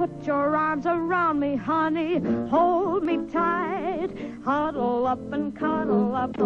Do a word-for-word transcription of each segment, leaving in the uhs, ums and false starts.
put your arms around me, honey, hold me tight. Huddle up and cuddle up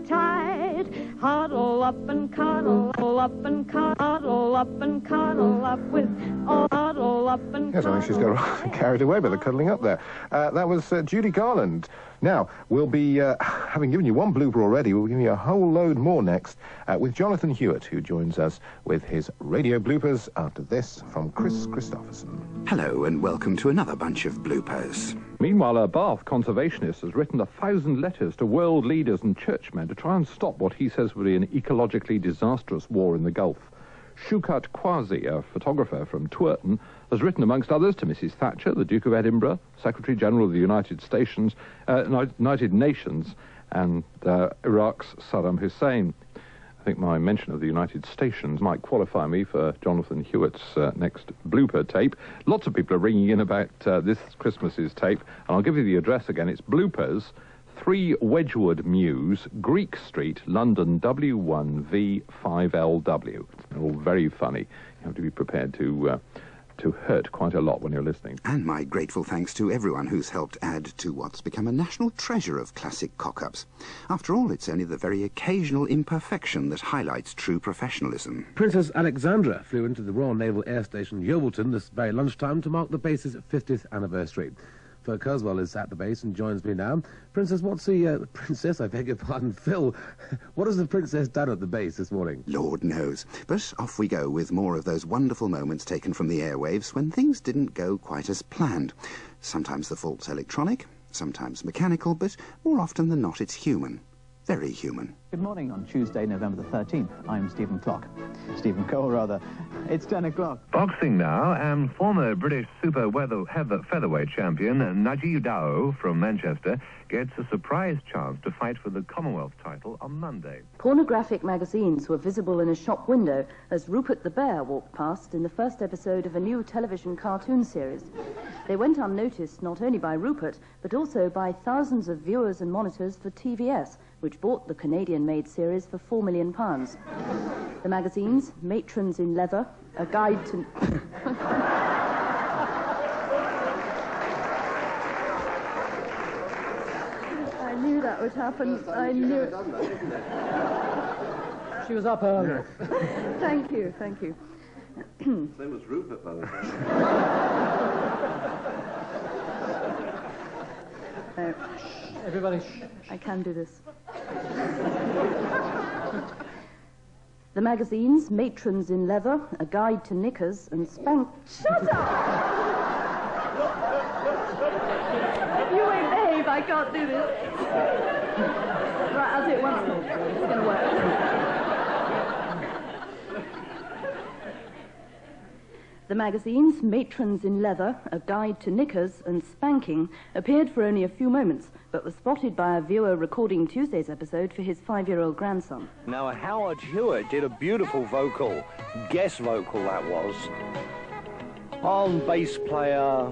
tight. Huddle up and cuddle up and cuddle up and cuddle up with all huddle up and Yes, I think she's got rather carried away by the cuddling up there. Uh, that was uh, Judy Garland. Now, we'll be, uh, having given you one blooper already, we'll give you a whole load more next uh, with Jonathan Hewat, who joins us with his radio bloopers after this from Chris Christopherson. Hello and welcome to another bunch of bloopers. Meanwhile, a Bath conservationist has written a thousand letters to world leaders and churchmen to try and stop what he says would be an ecologically disastrous war in the Gulf. Hewat, a photographer from Twerton, has written, amongst others, to Missus Thatcher, the Duke of Edinburgh, Secretary-General of the United Stations, uh, United Nations, and uh, Iraq's Saddam Hussein. I think my mention of the United Stations might qualify me for Jonathan Hewat's uh, next blooper tape. Lots of people are ringing in about uh, this Christmas's tape, and I'll give you the address again. It's Bloopers, three Wedgwood Mews, Greek Street, London, W one V five L W. It's all very funny. You have to be prepared to uh, to hurt quite a lot when you're listening. And my grateful thanks to everyone who's helped add to what's become a national treasure of classic cock-ups. After all, it's only the very occasional imperfection that highlights true professionalism. Princess Alexandra flew into the Royal Naval Air Station Yeovilton this very lunchtime to mark the base's fiftieth anniversary. Phil Kurzweil is at the base and joins me now. Princess, what's the... Uh, princess, I beg your pardon, Phil, what has the princess done at the base this morning? Lord knows. But off we go with more of those wonderful moments taken from the airwaves when things didn't go quite as planned. Sometimes the fault's electronic, sometimes mechanical, but more often than not it's human. Very human. Good morning on Tuesday, November the thirteenth. I'm Stephen Clock. Stephen Cole, rather. It's ten o'clock. Boxing now, and former British super weather, heather, featherweight champion Najee Dao from Manchester gets a surprise chance to fight for the Commonwealth title on Monday. Pornographic magazines were visible in a shop window as Rupert the Bear walked past in the first episode of a new television cartoon series. They went unnoticed not only by Rupert, but also by thousands of viewers and monitors for T V S, which bought the Canadian-made series for four million pounds. The magazines, Matrons in Leather, A Guide to... I knew that would happen. I knew it. She was up early. Thank you, thank you. Same as Rupert, by the way. No. Everybody, shh. I can do this. The magazines, Matrons in Leather, A Guide to Knickers, and Spank... Shut up! You won't behave, I can't do this. Right, I'll do it once more. It's going to work. The magazines, Matrons in Leather, A Guide to Knickers, and Spanking appeared for only a few moments, but was spotted by a viewer recording Tuesday's episode for his five-year-old grandson. Now, Howard Hewat did a beautiful vocal, guest vocal that was, on bass player...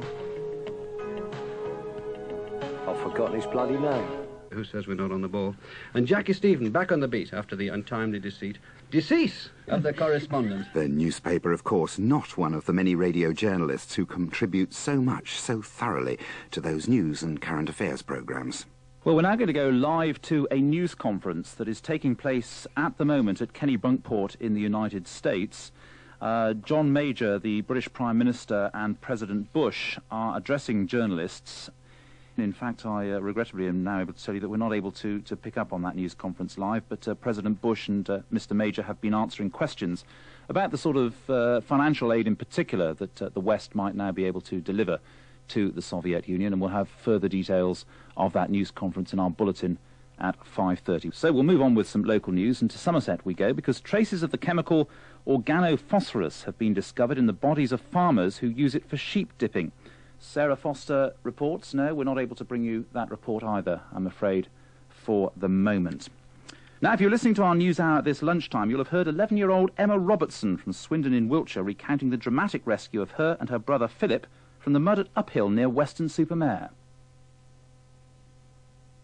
I've forgotten his bloody name. Who says we're not on the ball? And Jackie Stephen back on the beat after the untimely deceit. Decease of the correspondent. The newspaper, of course, not one of the many radio journalists who contribute so much, so thoroughly, to those news and current affairs programmes. Well, we're now going to go live to a news conference that is taking place at the moment at Kennebunkport in the United States. Uh, John Major, the British Prime Minister, and President Bush are addressing journalists. In fact, I uh, regrettably am now able to tell you that we're not able to, to pick up on that news conference live, but uh, President Bush and uh, Mister Major have been answering questions about the sort of uh, financial aid in particular that uh, the West might now be able to deliver to the Soviet Union, and we'll have further details of that news conference in our bulletin at five thirty. So we'll move on with some local news, and to Somerset we go, because traces of the chemical organophosphorus have been discovered in the bodies of farmers who use it for sheep dipping. Sarah Foster reports. No, we're not able to bring you that report either, I'm afraid, for the moment. Now, if you're listening to our news hour at this lunchtime, you'll have heard eleven-year-old Emma Robertson from Swindon in Wiltshire recounting the dramatic rescue of her and her brother Philip from the mud at Uphill near Weston-super-Mare.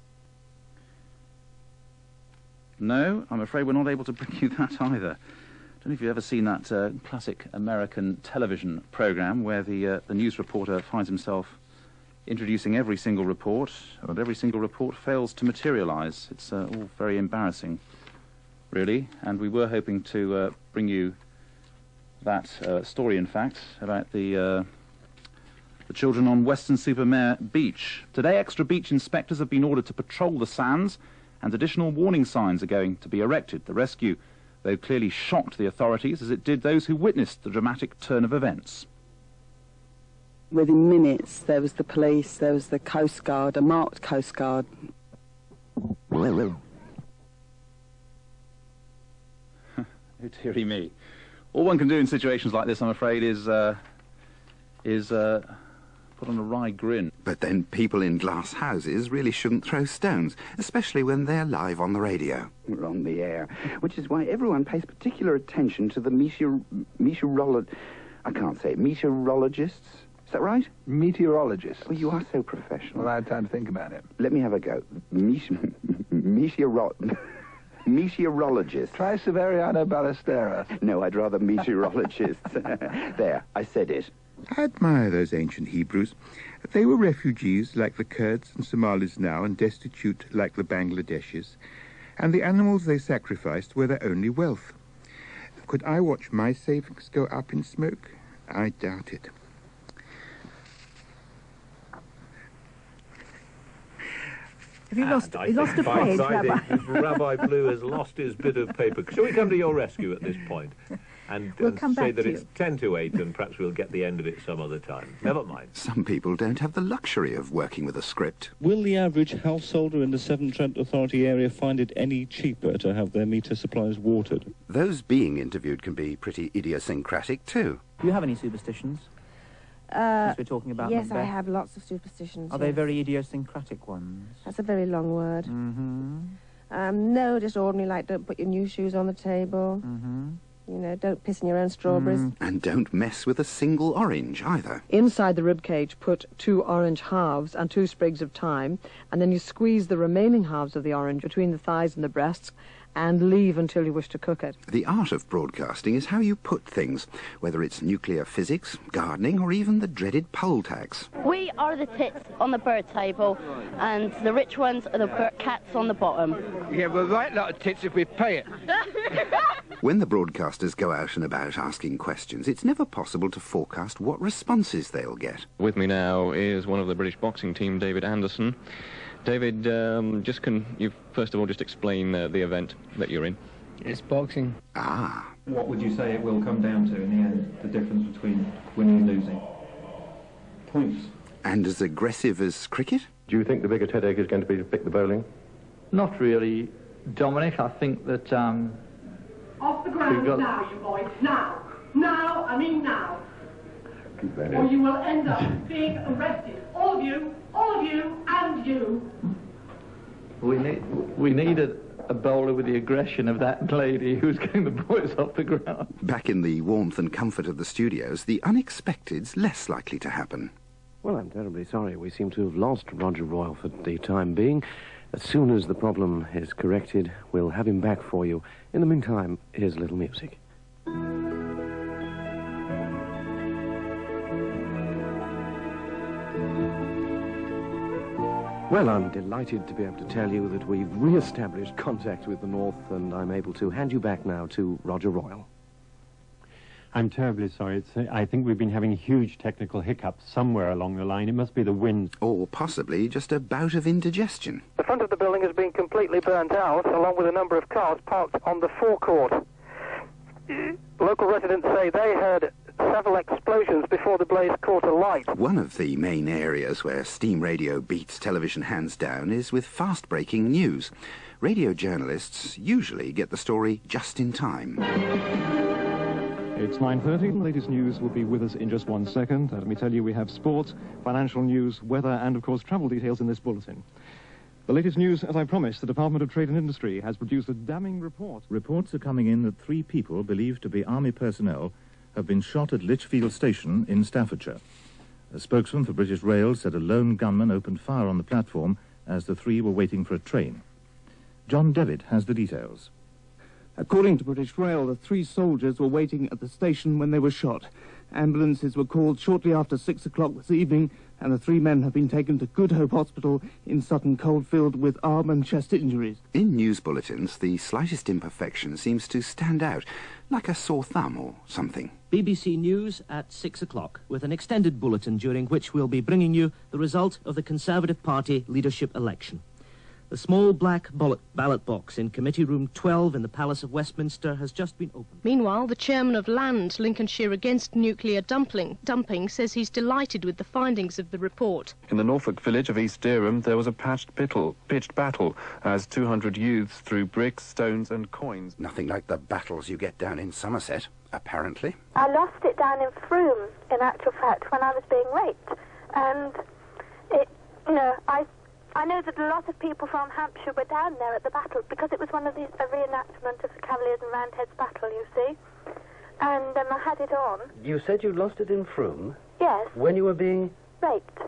No, I'm afraid we're not able to bring you that either. I don't know if you've ever seen that uh, classic American television program where the, uh, the news reporter finds himself introducing every single report, but every single report fails to materialise. It's uh, all very embarrassing, really, and we were hoping to uh, bring you that uh, story, in fact, about the, uh, the children on Weston-super-Mare Beach. Today, extra beach inspectors have been ordered to patrol the sands, and additional warning signs are going to be erected. The rescue, though, clearly shocked the authorities, as it did those who witnessed the dramatic turn of events. Within minutes, there was the police, there was the Coast Guard, a marked Coast Guard. Oh, dearie me. All one can do in situations like this, I'm afraid, is, uh, is uh, put on a wry grin. But then people in glass houses really shouldn't throw stones, especially when they're live on the radio. We're on the air, which is why everyone pays particular attention to the meteor... meteorolo... I can't say it. Meteorologists? Is that right? Meteorologists. Well, you are so professional. Well, I had time to think about it. Let me have a go. Mete- meteoro... Meteorologists. Try Severiano Ballesteros. No, I'd rather meteorologists. There, I said it. I admire those ancient Hebrews. They were refugees like the Kurds and Somalis now, and destitute like the Bangladeshis. And the animals they sacrificed were their only wealth. Could I watch my savings go up in smoke? I doubt it. Have you lost, you lost a page, Rabbi? Rabbi Blue has lost his bit of paper. Shall we come to your rescue at this point? And, we'll and come say back that to it's you. ten to eight and perhaps we'll get the end of it some other time. Never mind. Some people don't have the luxury of working with a script. Will the average householder in the Severn Trent Authority area find it any cheaper to have their meter supplies watered? Those being interviewed can be pretty idiosyncratic too. Do you have any superstitions? Uh, Since we're talking about yes, Macbeth? I have lots of superstitions. Are they yes. very idiosyncratic ones? That's a very long word. Mm-hmm. Um, no, just ordinary, like don't put your new shoes on the table. Mm-hmm. You know, don't piss in your own strawberries. Mm. And don't mess with a single orange either. Inside the rib cage, put two orange halves and two sprigs of thyme, and then you squeeze the remaining halves of the orange between the thighs and the breasts, and leave until you wish to cook it. The art of broadcasting is how you put things, whether it's nuclear physics, gardening, or even the dreaded poll tax. We are the tits on the bird table, and the rich ones are the bir- cats on the bottom. Yeah, we're right lot of tits if we pay it. When the broadcasters go out and about asking questions, it's never possible to forecast what responses they'll get. With me now is one of the British boxing team, David Anderson. David, um, just can you first of all just explain uh, the event that you're in? It's boxing. Ah. What would you say it will come down to in the end, the difference between winning and losing? Points. And as aggressive as cricket? Do you think the biggest headache is going to be to pick the bowling? Not really, Dominic. I think that... Um, Off the ground got... now, you boys. Now. Now, I mean now. Keep that Or in. you will end up being arrested. All of you, all of you, and you. We need, we need a, a bowler with the aggression of that lady who's getting the boys off the ground. Back in the warmth and comfort of the studios, the unexpected's less likely to happen. Well, I'm terribly sorry. We seem to have lost Roger Royal for the time being. As soon as the problem is corrected, we'll have him back for you. In the meantime, here's a little music. Well, I'm delighted to be able to tell you that we've re-established contact with the North, and I'm able to hand you back now to Roger Royal. I'm terribly sorry. It's, uh, I think we've been having huge technical hiccups somewhere along the line. It must be the wind. Or possibly just a bout of indigestion. The front of the building has been completely burnt out, along with a number of cars parked on the forecourt. Local residents say they heard several explosions before the blaze caught alight. One of the main areas where steam radio beats television hands down is with fast-breaking news. Radio journalists usually get the story just in time. It's nine thirty. The latest news will be with us in just one second. Uh, let me tell you, we have sports, financial news, weather, and, of course, travel details in this bulletin. The latest news, as I promised, the Department of Trade and Industry has produced a damning report. Reports are coming in that three people believed to be Army personnel have been shot at Lichfield Station in Staffordshire. A spokesman for British Rail said a lone gunman opened fire on the platform as the three were waiting for a train. John Devitt has the details. According to British Rail, the three soldiers were waiting at the station when they were shot. Ambulances were called shortly after six o'clock this evening, and the three men have been taken to Good Hope Hospital in Sutton Coldfield with arm and chest injuries. In news bulletins, the slightest imperfection seems to stand out, like a sore thumb or something. B B C News at six o'clock, with an extended bulletin during which we'll be bringing you the result of the Conservative Party leadership election. The small black ballot, ballot box in Committee Room twelve in the Palace of Westminster has just been opened. Meanwhile, the chairman of Land, Lincolnshire Against Nuclear Dumping, dumping says he's delighted with the findings of the report. In the Norfolk village of East Dereham, there was a patched, pittle, pitched battle as two hundred youths threw bricks, stones and coins. Nothing like the battles you get down in Somerset, apparently. I lost it down in Frome, in actual fact, when I was being raped. And it, you know, I... I know that a lot of people from Hampshire were down there at the battle because it was one of these, a reenactment of the Cavaliers and Roundheads battle, you see. And um, I had it on. You said you lost it in Frome? Yes. When you were being... Raped.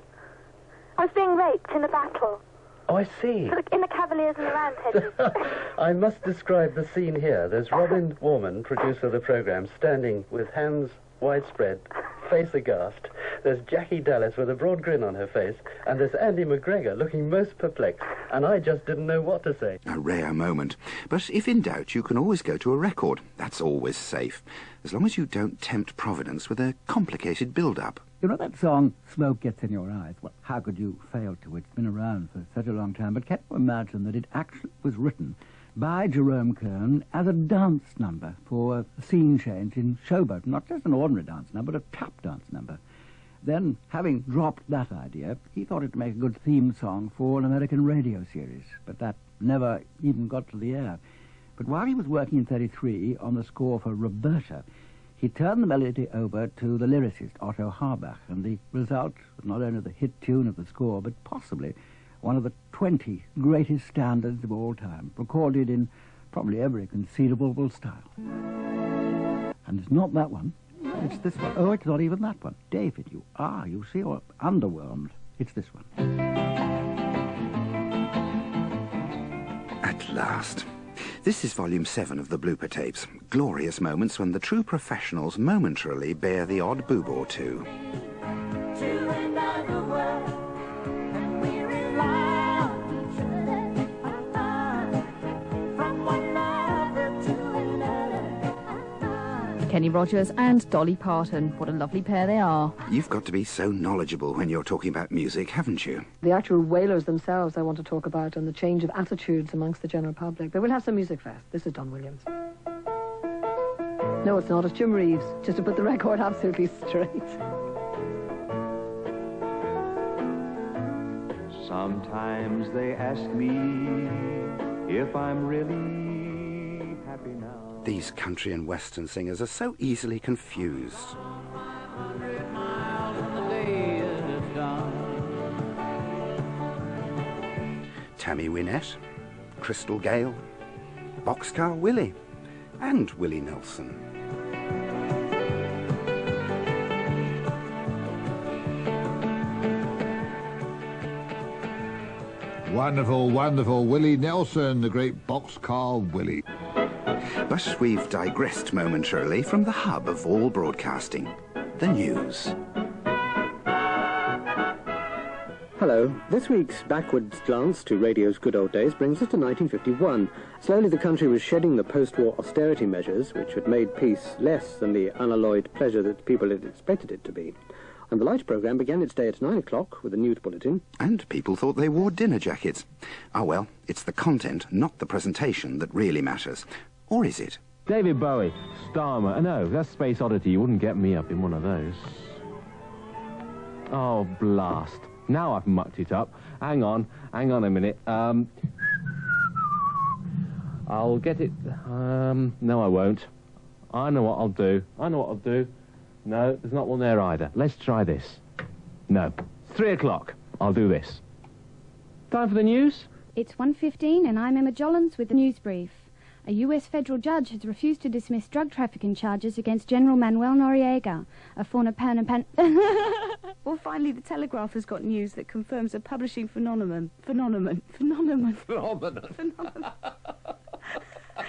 I was being raped in a battle. Oh, I see. In the Cavaliers and the Roundheads. I must describe the scene here. There's Robin Warman, producer of the programme, standing with hands widespread, face aghast. There's Jackie Dallas with a broad grin on her face, and there's Andy McGregor looking most perplexed, and I just didn't know what to say. A rare moment. But if in doubt, you can always go to a record. That's always safe, as long as you don't tempt Providence with a complicated build-up. You know that song, Smoke Gets in Your Eyes? Well, how could you fail to? It's been around for such a long time, but can you imagine that it actually was written by Jerome Kern as a dance number for a scene change in Showboat? Not just an ordinary dance number, but a tap dance number. Then, having dropped that idea, he thought it would make a good theme song for an American radio series, but that never even got to the air. But while he was working in thirty-three on the score for Roberta, he turned the melody over to the lyricist Otto Harbach, and the result was not only the hit tune of the score, but possibly one of the twenty greatest standards of all time, recorded in probably every conceivable style. And it's not that one. It's this one. Oh, it's not even that one. David, you are, you see, you're underwhelmed. It's this one. At last. This is volume seven of the blooper tapes. Glorious moments when the true professionals momentarily bear the odd boob or two. Kenny Rogers and Dolly Parton. What a lovely pair they are. You've got to be so knowledgeable when you're talking about music, haven't you? The actual Wailers themselves I want to talk about, and the change of attitudes amongst the general public. But we'll have some music first. This is Don Williams. No, it's not. It's Jim Reeves, just to put the record absolutely straight. Sometimes they ask me if I'm really happy now. These country and western singers are so easily confused. Tammy Wynette, Crystal Gale, Boxcar Willie, and Willie Nelson. Wonderful, wonderful Willie Nelson, the great Boxcar Willie. But we've digressed momentarily from the hub of all broadcasting, the news. Hello. This week's backwards glance to radio's good old days brings us to nineteen fifty-one. Slowly the country was shedding the post-war austerity measures, which had made peace less than the unalloyed pleasure that people had expected it to be. And the Light programme began its day at nine o'clock with a news bulletin. And people thought they wore dinner jackets. Ah, well, it's the content, not the presentation, that really matters. Or is it? David Bowie, Starmer. No, that's Space Oddity. You wouldn't get me up in one of those. Oh, blast. Now I've mucked it up. Hang on, hang on a minute. Um, I'll get it... Um, no, I won't. I know what I'll do. I know what I'll do. No, there's not one there either. Let's try this. No. Three o'clock. I'll do this. Time for the news? It's one fifteen and I'm Emma Jollins with the news brief. A U S federal judge has refused to dismiss drug trafficking charges against General Manuel Noriega, a former Pan and Pan... Well, finally, the Telegraph has got news that confirms a publishing phenomenon. Phenomenon. Phenomenon. Phenomenon. Phenomenon.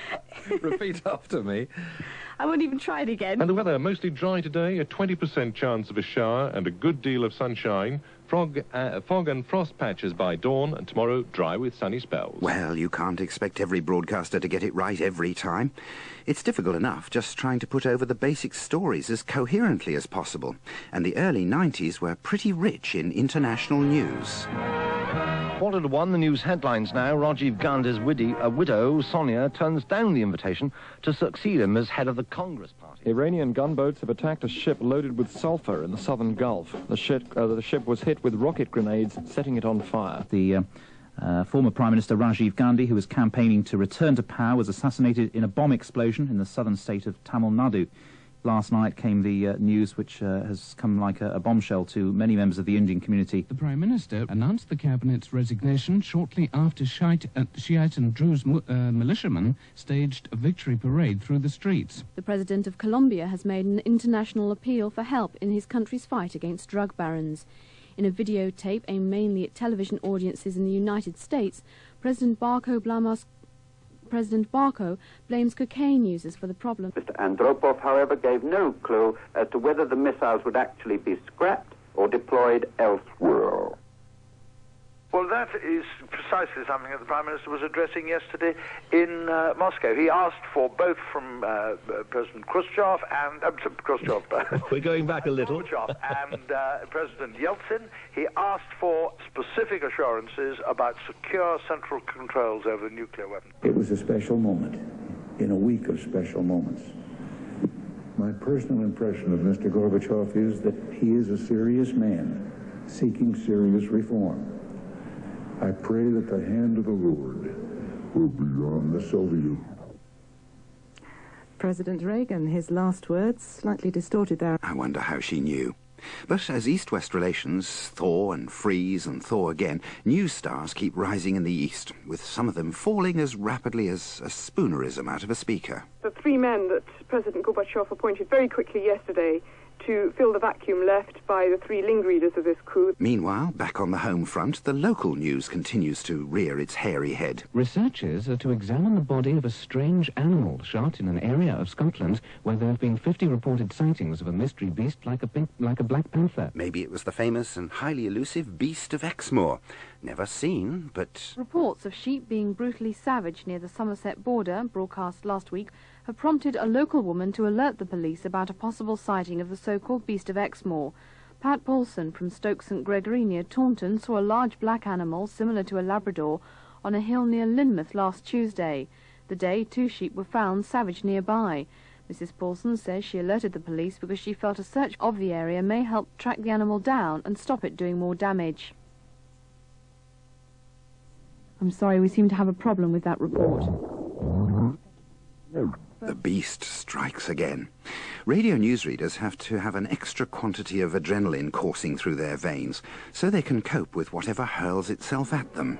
Repeat after me. I won't even try it again. And the weather, mostly dry today, a twenty percent chance of a shower and a good deal of sunshine. Frog, uh, fog and frost patches by dawn, and tomorrow dry with sunny spells. Well, you can't expect every broadcaster to get it right every time. It's difficult enough just trying to put over the basic stories as coherently as possible. And the early nineties were pretty rich in international news. Quarter to one, the news headlines now. Rajiv Gandhi's widow, uh, widow, Sonia, turns down the invitation to succeed him as head of the Congress Party. Iranian gunboats have attacked a ship loaded with sulfur in the southern Gulf. The ship, uh, the ship was hit with rocket grenades, setting it on fire. The uh, uh, former Prime Minister Rajiv Gandhi, who was campaigning to return to power, was assassinated in a bomb explosion in the southern state of Tamil Nadu. Last night came the uh, news which uh, has come like a, a bombshell to many members of the Indian community. The Prime Minister announced the Cabinet's resignation shortly after Shiite, uh, Shiite and Druze uh, militiamen staged a victory parade through the streets. The President of Colombia has made an international appeal for help in his country's fight against drug barons. In a videotape aimed mainly at television audiences in the United States, President Barco Blamas President Barco blames cocaine users for the problem. Mister Andropov, however, gave no clue as to whether the missiles would actually be scrapped or deployed elsewhere. Well, that is precisely something that the Prime Minister was addressing yesterday in uh, Moscow. He asked for both from uh, President Khrushchev and... Uh, Khrushchev. We're going back a little. Khrushchev and uh, President Yeltsin. He asked for specific assurances about secure central controls over the nuclear weapon. It was a special moment, in a week of special moments. My personal impression of Mister Gorbachev is that he is a serious man, seeking serious reform. I pray that the hand of the Lord will be on the Soviet. President Reagan, his last words, slightly distorted there. I wonder how she knew. But as East-West relations thaw and freeze and thaw again, news stars keep rising in the East, with some of them falling as rapidly as a spoonerism out of a speaker. The three men that President Gorbachev appointed very quickly yesterday to fill the vacuum left by the three ringleaders of this coup. Meanwhile, back on the home front, the local news continues to rear its hairy head. Researchers are to examine the body of a strange animal shot in an area of Scotland where there have been fifty reported sightings of a mystery beast like a pink, like a black panther. Maybe it was the famous and highly elusive beast of Exmoor. Never seen, but... Reports of sheep being brutally savaged near the Somerset border, broadcast last week, have prompted a local woman to alert the police about a possible sighting of the so-called beast of Exmoor. Pat Paulson from Stoke Saint Gregory near Taunton saw a large black animal similar to a Labrador on a hill near Lynmouth last Tuesday. The day, two sheep were found savaged nearby. Missus Paulson says she alerted the police because she felt a search of the area may help track the animal down and stop it doing more damage. I'm sorry, we seem to have a problem with that report. The beast strikes again. Radio newsreaders have to have an extra quantity of adrenaline coursing through their veins so they can cope with whatever hurls itself at them.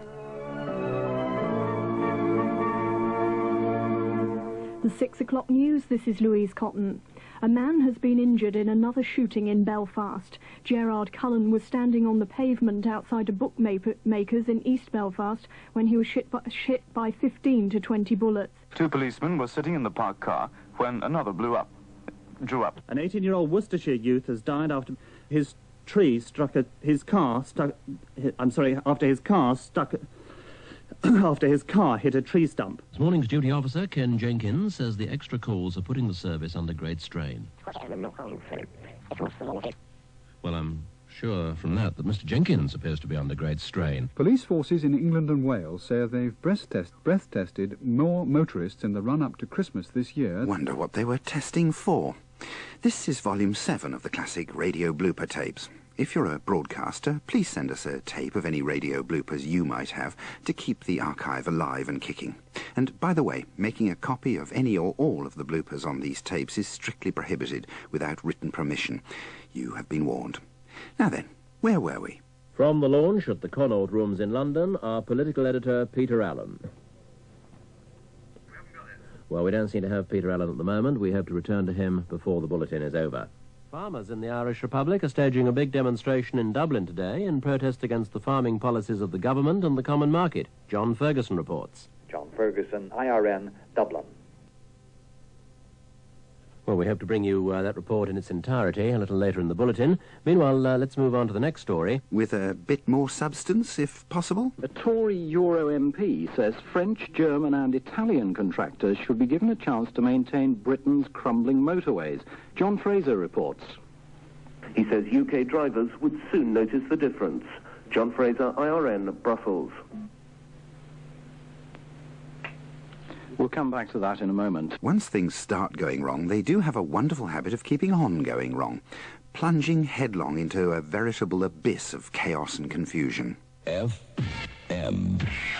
The six o'clock news, this is Louise Cotton. A man has been injured in another shooting in Belfast. Gerard Cullen was standing on the pavement outside a bookmaker's in East Belfast when he was hit by, hit by fifteen to twenty bullets. Two policemen were sitting in the parked car when another blew up, drew up. An eighteen-year-old Worcestershire youth has died after his tree struck a, his car stuck. I'm sorry, after his car stuck. after his car hit a tree stump. This morning's duty officer, Ken Jenkins, says the extra calls are putting the service under great strain. Well, I'm sure from that that Mister Jenkins appears to be under great strain. Police forces in England and Wales say they've breath, test, breath tested more motorists in the run-up to Christmas this year. Wonder what they were testing for. This is volume seven of the classic radio blooper tapes. If you're a broadcaster, please send us a tape of any radio bloopers you might have to keep the archive alive and kicking. And, by the way, making a copy of any or all of the bloopers on these tapes is strictly prohibited without written permission. You have been warned. Now then, where were we? From the launch at the Connaught Rooms in London, our political editor, Peter Allen. Well, we don't seem to have Peter Allen at the moment. We hope to return to him before the bulletin is over. Farmers in the Irish Republic are staging a big demonstration in Dublin today in protest against the farming policies of the government and the common market. John Ferguson reports. John Ferguson, I R N, Dublin. Well, we hope to bring you uh, that report in its entirety a little later in the bulletin. Meanwhile, uh, let's move on to the next story. With a bit more substance, if possible. A Tory Euro M P says French, German and Italian contractors should be given a chance to maintain Britain's crumbling motorways. John Fraser reports. He says U K drivers would soon notice the difference. John Fraser, I R N, Brussels. We'll come back to that in a moment. Once things start going wrong, they do have a wonderful habit of keeping on going wrong, plunging headlong into a veritable abyss of chaos and confusion. F M.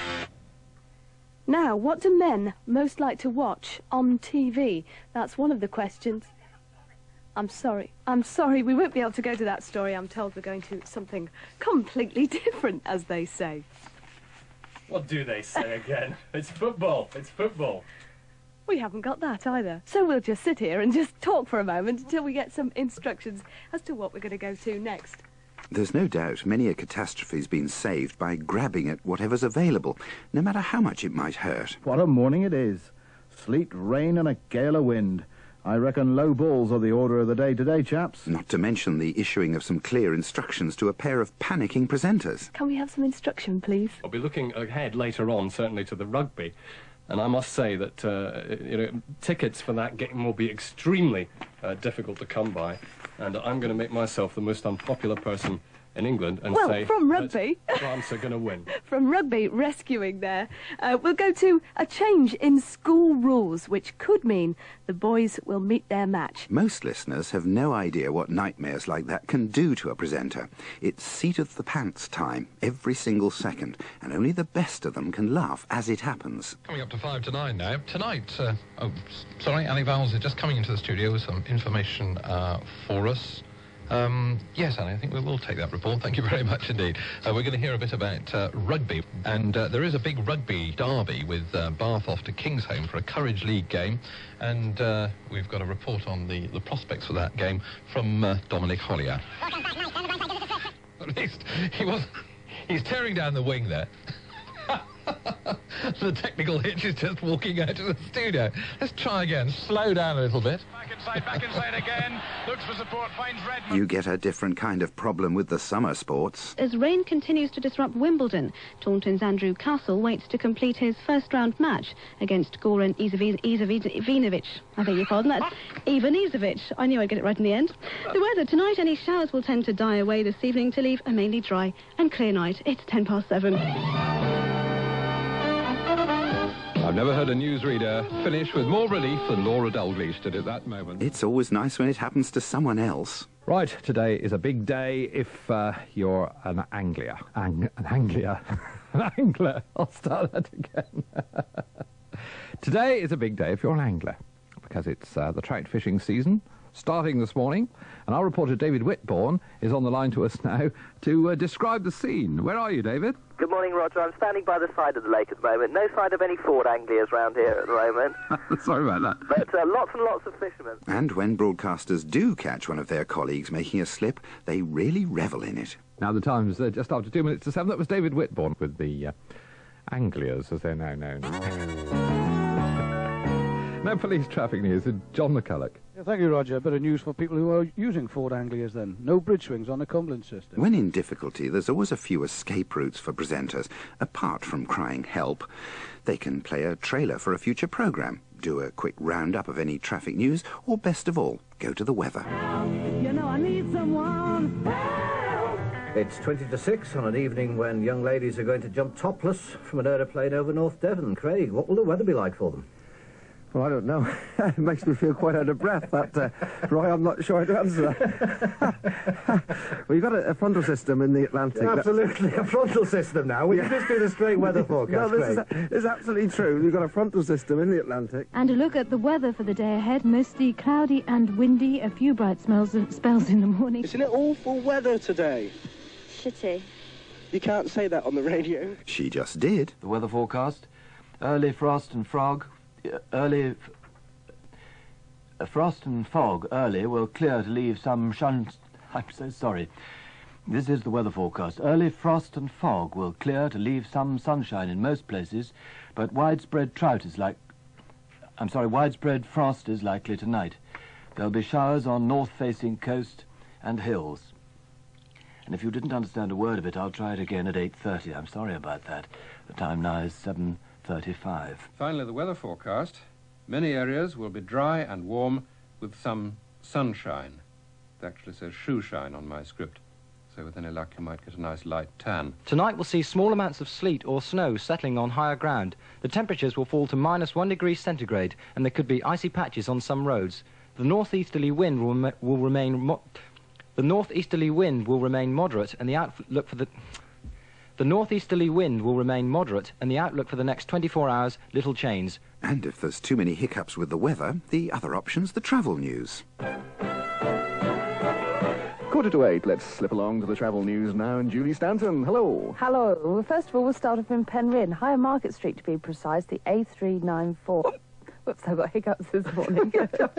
Now, what do men most like to watch on T V? That's one of the questions. I'm sorry. I'm sorry. We won't be able to go to that story. I'm told we're going to something completely different, as they say. What do they say again? It's football. It's football. We haven't got that either. So we'll just sit here and just talk for a moment until we get some instructions as to what we're going to go to next. There's no doubt many a catastrophe's been saved by grabbing at whatever's available, no matter how much it might hurt. What a morning it is. Sleet, rain and a gale of wind. I reckon low balls are the order of the day today, chaps. Not to mention the issuing of some clear instructions to a pair of panicking presenters. Can we have some instruction, please? I'll be looking ahead later on, certainly to the rugby, and I must say that uh, you know, tickets for that game will be extremely uh, difficult to come by, and I'm going to make myself the most unpopular person in England and well, say from rugby, that France are going to win. From rugby, rescuing there, uh, we'll go to a change in school rules, which could mean the boys will meet their match. Most listeners have no idea what nightmares like that can do to a presenter. It's seat of the pants time, every single second, and only the best of them can laugh as it happens. Coming up to five to nine now. Tonight, uh, oh, sorry, Annie Vowles is just coming into the studio with some information uh, for us. Um, yes, Annie, I think we will take that report. Thank you very much indeed. Uh, we're going to hear a bit about uh, rugby, and uh, there is a big rugby derby with uh, Bath off to Kingsholm for a Courage League game, and uh, we've got a report on the, the prospects for that game from uh, Dominic Hollier. At least he was, he's tearing down the wing there. The technical hitch is just walking out of the studio. Let's try again. Slow down a little bit. Back inside, back inside again. Looks for support, finds Redmond. You get a different kind of problem with the summer sports. As rain continues to disrupt Wimbledon, Taunton's Andrew Castle waits to complete his first-round match against Goran Ivanovic. I beg your pardon, that's Ivanisevic. I knew I'd get it right in the end. The weather tonight, any showers will tend to die away this evening to leave a mainly dry and clear night. It's ten past seven. I've never heard a newsreader finish with more relief than Laura Dalglish did at that moment. It's always nice when it happens to someone else. Right, today is a big day if uh, you're an angler. Ang an angler. An angler. I'll start that again. Today is a big day if you're an angler, because it's uh, the trout fishing season, starting this morning, and our reporter David Whitbourne is on the line to us now to uh, describe the scene. Where are you, David? Good morning, Roger. I'm standing by the side of the lake at the moment. No sign of any Ford anglers round here at the moment. Sorry about that. But uh, lots and lots of fishermen. And when broadcasters do catch one of their colleagues making a slip, they really revel in it. Now the time's uh, just after two minutes to seven. That was David Whitbourne with the uh, anglers, as they're now known. No police traffic news with John McCulloch. Yeah, thank you, Roger. A bit of news for people who are using Ford Anglias then. No bridge swings on the Cumberland system. When in difficulty, there's always a few escape routes for presenters, apart from crying help. They can play a trailer for a future programme, do a quick roundup of any traffic news, or best of all, go to the weather. You know I need someone. Help! It's twenty to six on an evening when young ladies are going to jump topless from an aeroplane over North Devon. Craig, what will the weather be like for them? Well, I don't know. It makes me feel quite out of breath, that, uh, Roy, I'm not sure how to answer that. Well, you've got a, a frontal system in the Atlantic. Yeah, absolutely, a frontal system now. We yeah. just do the straight weather forecast, No, this is, a, this is absolutely true. You've got a frontal system in the Atlantic. And a look at the weather for the day ahead. Mostly cloudy and windy. A few bright smells, spells in the morning. Isn't it awful weather today? Shitty. You can't say that on the radio. She just did. The weather forecast. Early frost and fog. Early f frost and fog early will clear to leave some shun. I'm so sorry. This is the weather forecast. Early frost and fog will clear to leave some sunshine in most places, but widespread trout is like. I'm sorry, widespread frost is likely tonight. There'll be showers on north-facing coast and hills. And if you didn't understand a word of it, I'll try it again at eight thirty. I'm sorry about that. The time now is seven thirty-five. Finally, the weather forecast. Many areas will be dry and warm with some sunshine. It actually says shoe shine on my script. So with any luck, you might get a nice light tan. Tonight we'll see small amounts of sleet or snow settling on higher ground. The temperatures will fall to minus one degree centigrade, and there could be icy patches on some roads. The northeasterly wind will, will remain... Mo the northeasterly wind will remain moderate, and the outlook for the... The northeasterly wind will remain moderate, and the outlook for the next twenty-four hours, little change. And if there's too many hiccups with the weather, the other option's the travel news. Quarter to eight, let's slip along to the travel news now, and Julie Stanton, hello. Hello. Well, first of all, we'll start off in Penryn, Higher Market Street to be precise, the A three nine four. Whoops, I've got hiccups this morning.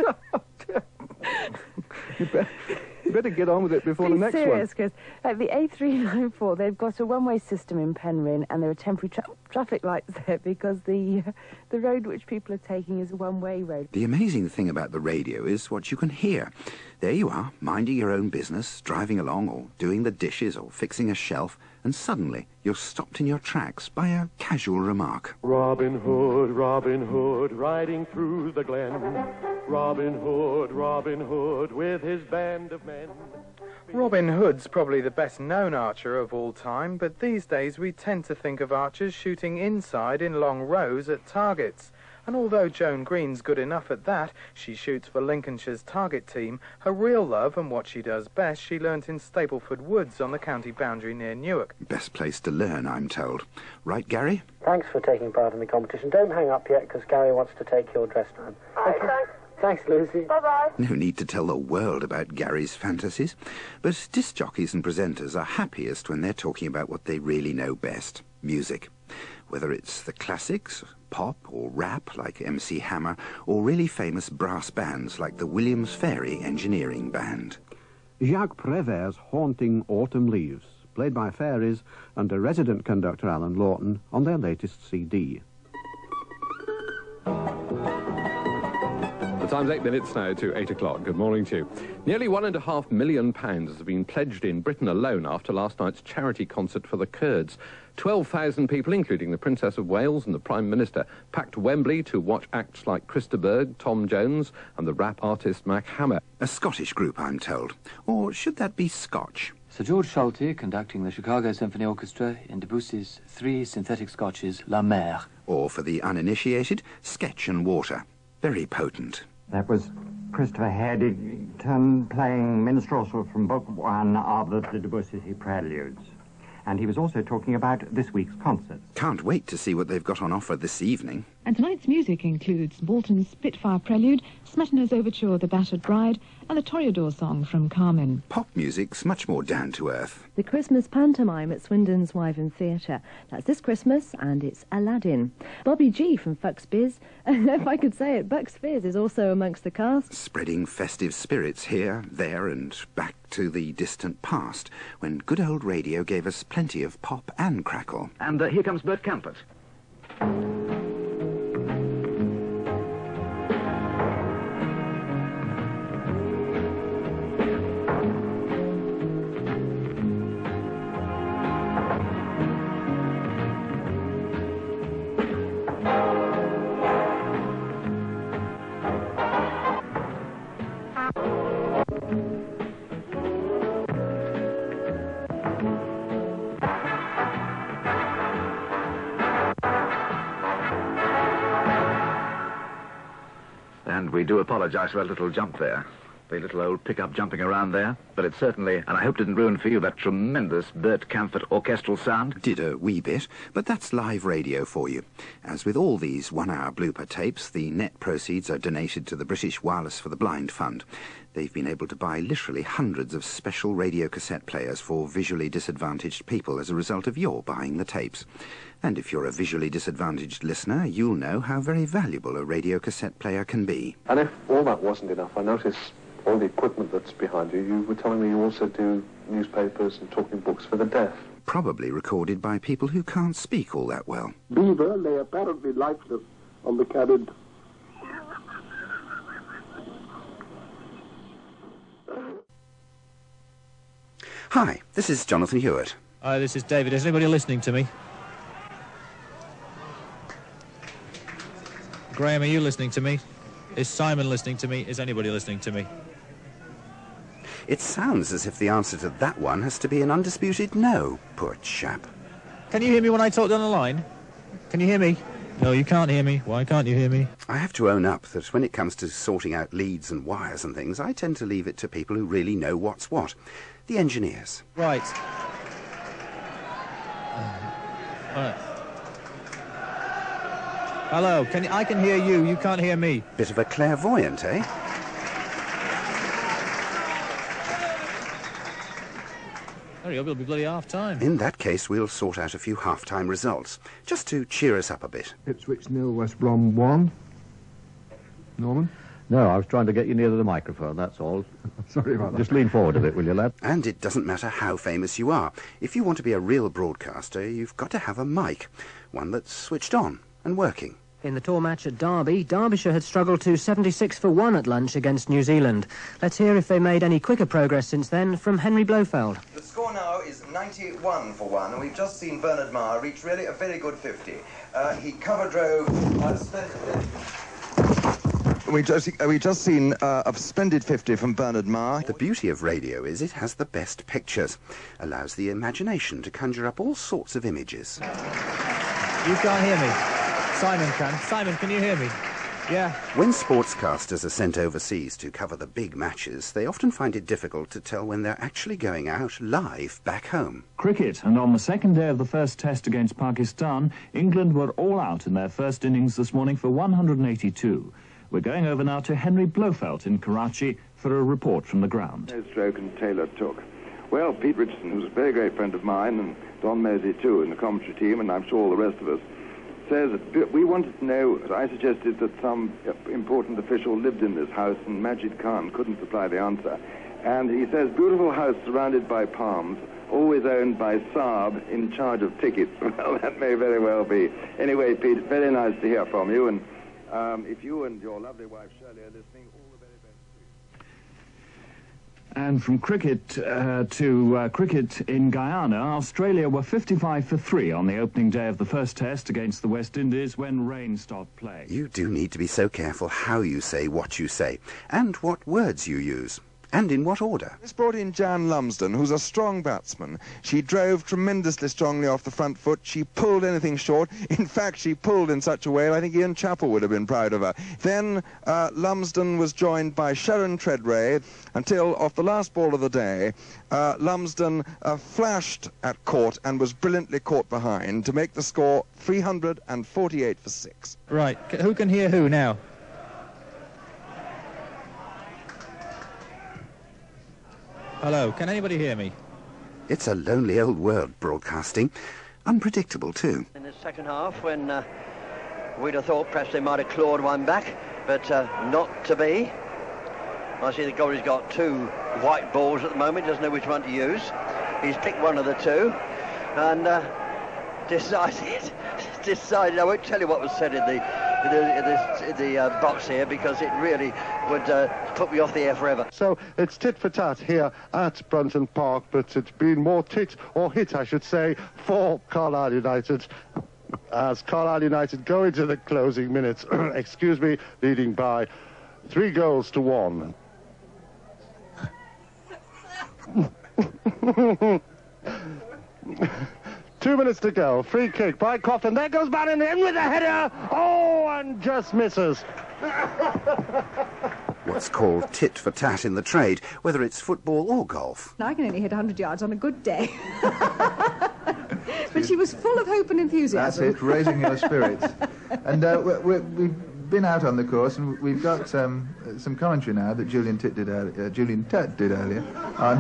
you, better, you better get on with it before be the next serious, one. Chris. At the A three nine four, they've got a one-way system in Penryn, and there are temporary tra traffic lights there because the, uh, the road which people are taking is a one-way road. The amazing thing about the radio is what you can hear. There you are, minding your own business, driving along or doing the dishes or fixing a shelf, and suddenly you're stopped in your tracks by a casual remark. Robin Hood, Robin Hood, riding through the glen. Robin Hood, Robin Hood, with his band of men. Robin Hood's probably the best-known archer of all time, but these days we tend to think of archers shooting inside in long rows at targets. And although Joan Green's good enough at that, she shoots for Lincolnshire's target team, her real love and what she does best she learnt in Stapleford Woods on the county boundary near Newark. Best place to learn, I'm told. Right, Gary? Thanks for taking part in the competition. Don't hang up yet, because Gary wants to take your dress time. Okay. Thanks. Thanks, Lucy. Bye-bye. No need to tell the world about Gary's fantasies, but disc jockeys and presenters are happiest when they're talking about what they really know best, music. Whether it's the classics, pop or rap like M C Hammer, or really famous brass bands like the Williams Ferry Engineering Band. Jacques Prévert's Haunting Autumn Leaves, played by fairies under resident conductor Alan Lawton on their latest C D. The time's eight minutes now to eight o'clock. Good morning to you. Nearly one and a half million pounds has been pledged in Britain alone after last night's charity concert for the Kurds. twelve thousand people, including the Princess of Wales and the Prime Minister, packed Wembley to watch acts like Christa Berg, Tom Jones and the rap artist Mac Hammer. A Scottish group, I'm told. Or should that be Scotch? Sir George Schulte conducting the Chicago Symphony Orchestra in Debussy's three synthetic Scotches, La Mer. Or for the uninitiated, Sketch and Water. Very potent. That was Christopher Haddington playing Minstrelsy from Book One of the Debussy Preludes. And he was also talking about this week's concerts. Can't wait to see what they've got on offer this evening. And tonight's music includes Bolton's Spitfire Prelude, Smetana's Overture, The Battered Bride, and the Toreador song from Carmen. Pop music's much more down to earth. The Christmas pantomime at Swindon's Wyvern Theatre. That's this Christmas, and it's Aladdin. Bobby G from Bucks Fizz, if I could say it, Bucks Fizz is also amongst the cast. Spreading festive spirits here, there, and back to the distant past, when good old radio gave us plenty of pop and crackle. And uh, here comes Bert Kampert. We do apologise for a little jump there. The little old pickup jumping around there. But it certainly, and I hope didn't ruin for you, that tremendous Bert Kampert orchestral sound. Did a wee bit, but that's live radio for you. As with all these one-hour blooper tapes, the net proceeds are donated to the British Wireless for the Blind Fund. They've been able to buy literally hundreds of special radio cassette players for visually disadvantaged people as a result of your buying the tapes. And if you're a visually disadvantaged listener, you'll know how very valuable a radio cassette player can be. And if all that wasn't enough, I notice all the equipment that's behind you. You were telling me you also do newspapers and talking books for the deaf. Probably recorded by people who can't speak all that well. Beaver lay apparently lifeless on the cabin. Hi, this is Jonathan Hewat. Hi, this is David. Is anybody listening to me? Graham, are you listening to me? Is Simon listening to me? Is anybody listening to me? It sounds as if the answer to that one has to be an undisputed no, poor chap. Can you hear me when I talk down the line? Can you hear me? No, you can't hear me. Why can't you hear me? I have to own up that when it comes to sorting out leads and wires and things, I tend to leave it to people who really know what's what. The engineers. Right. All right. Hello, can I can hear you, you can't hear me. Bit of a clairvoyant, eh? Hurry up, it'll be bloody half-time. In that case, we'll sort out a few half-time results, just to cheer us up a bit. Ipswich nil, West Brom one. Norman? No, I was trying to get you nearer the microphone, that's all. Sorry about that. Just lean forward a bit, will you, lad? And it doesn't matter how famous you are. If you want to be a real broadcaster, you've got to have a mic, one that's switched on and working. In the tour match at Derby, Derbyshire had struggled to seventy-six for one at lunch against New Zealand. Let's hear if they made any quicker progress since then from Henry Blofeld. The score now is ninety-one for one, and we've just seen Bernard Maher reach really a very good fifty. Uh, he cover drove... Uh, We just, uh, we just seen uh, a splendid fifty from Bernard Maher. The beauty of radio is it has the best pictures, allows the imagination to conjure up all sorts of images. You can't hear me. Simon can. Simon, can you hear me? Yeah. When sportscasters are sent overseas to cover the big matches, they often find it difficult to tell when they're actually going out live back home. Cricket, and on the second day of the first test against Pakistan, England were all out in their first innings this morning for one hundred eighty-two. We're going over now to Henry Blofeld in Karachi for a report from the ground. No stroke and Taylor took. Well, Pete Richardson, who's a very great friend of mine, and Don Mosey too, in the commentary team, and I'm sure all the rest of us, says that we wanted to know, I suggested that some important official lived in this house, and Majid Khan couldn't supply the answer. And he says, beautiful house surrounded by palms, always owned by Saab, in charge of tickets. Well, that may very well be. Anyway, Pete, it's very nice to hear from you, and um, if you and your lovely wife Shirley are listening, all the very best to you. And from cricket uh, to uh, cricket in Guyana, Australia were fifty-five for three on the opening day of the first test against the West Indies when rain stopped playing. You do need to be so careful how you say what you say, and what words you use, and in what order. This brought in Jan Lumsden, who's a strong batsman. She drove tremendously strongly off the front foot. She pulled anything short. In fact, she pulled in such a way I think Ian Chappell would have been proud of her. Then uh, Lumsden was joined by Sharon Treadray until, off the last ball of the day, uh, Lumsden uh, flashed at court and was brilliantly caught behind to make the score three hundred forty-eight for six. Right, who can hear who now? Hello, can anybody hear me? It's a lonely old world, broadcasting. Unpredictable, too. In the second half, when uh, we'd have thought perhaps they might have clawed one back, but uh, not to be. I see the goalie's got two white balls at the moment, doesn't know which one to use. He's picked one of the two, and uh, decided, decided, I won't tell you what was said in the in the, in the, in the uh, box here, because it really would uh, put me off the air forever. So it's tit for tat here at Brunton Park, but it's been more tit, or hit I should say, for Carlisle United, as Carlisle United go into the closing minutes, excuse me, leading by three goals to one. Two minutes to go. Free kick by Coughlin. There goes Bannon in with a header. Oh, and just misses. What's called tit for tat in the trade, whether it's football or golf. I can only hit one hundred yards on a good day. But she was full of hope and enthusiasm. That's it, raising your spirits. And uh, we, we, we've been out on the course, and we've got um, some commentary now that Julian Tit did earlier. Uh, Julian Tit did earlier. On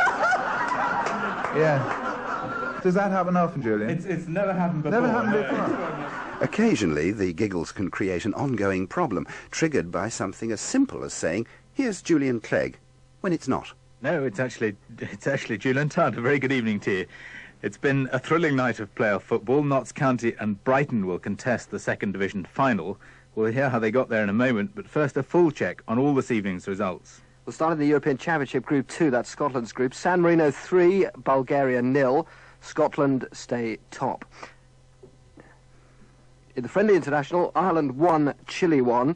yeah. Does that happen often, Julian? It's, it's never happened before. Never happened before. Occasionally, the giggles can create an ongoing problem, triggered by something as simple as saying, here's Julian Clegg, when it's not. No, it's actually, it's actually Julian Tudd. A very good evening to you. It's been a thrilling night of playoff football. Notts County and Brighton will contest the second division final. We'll hear how they got there in a moment, but first a full check on all this evening's results. We'll start in the European Championship Group two, that's Scotland's group. San Marino three, Bulgaria nil. Scotland stay top. In the friendly international, Ireland one, Chile one.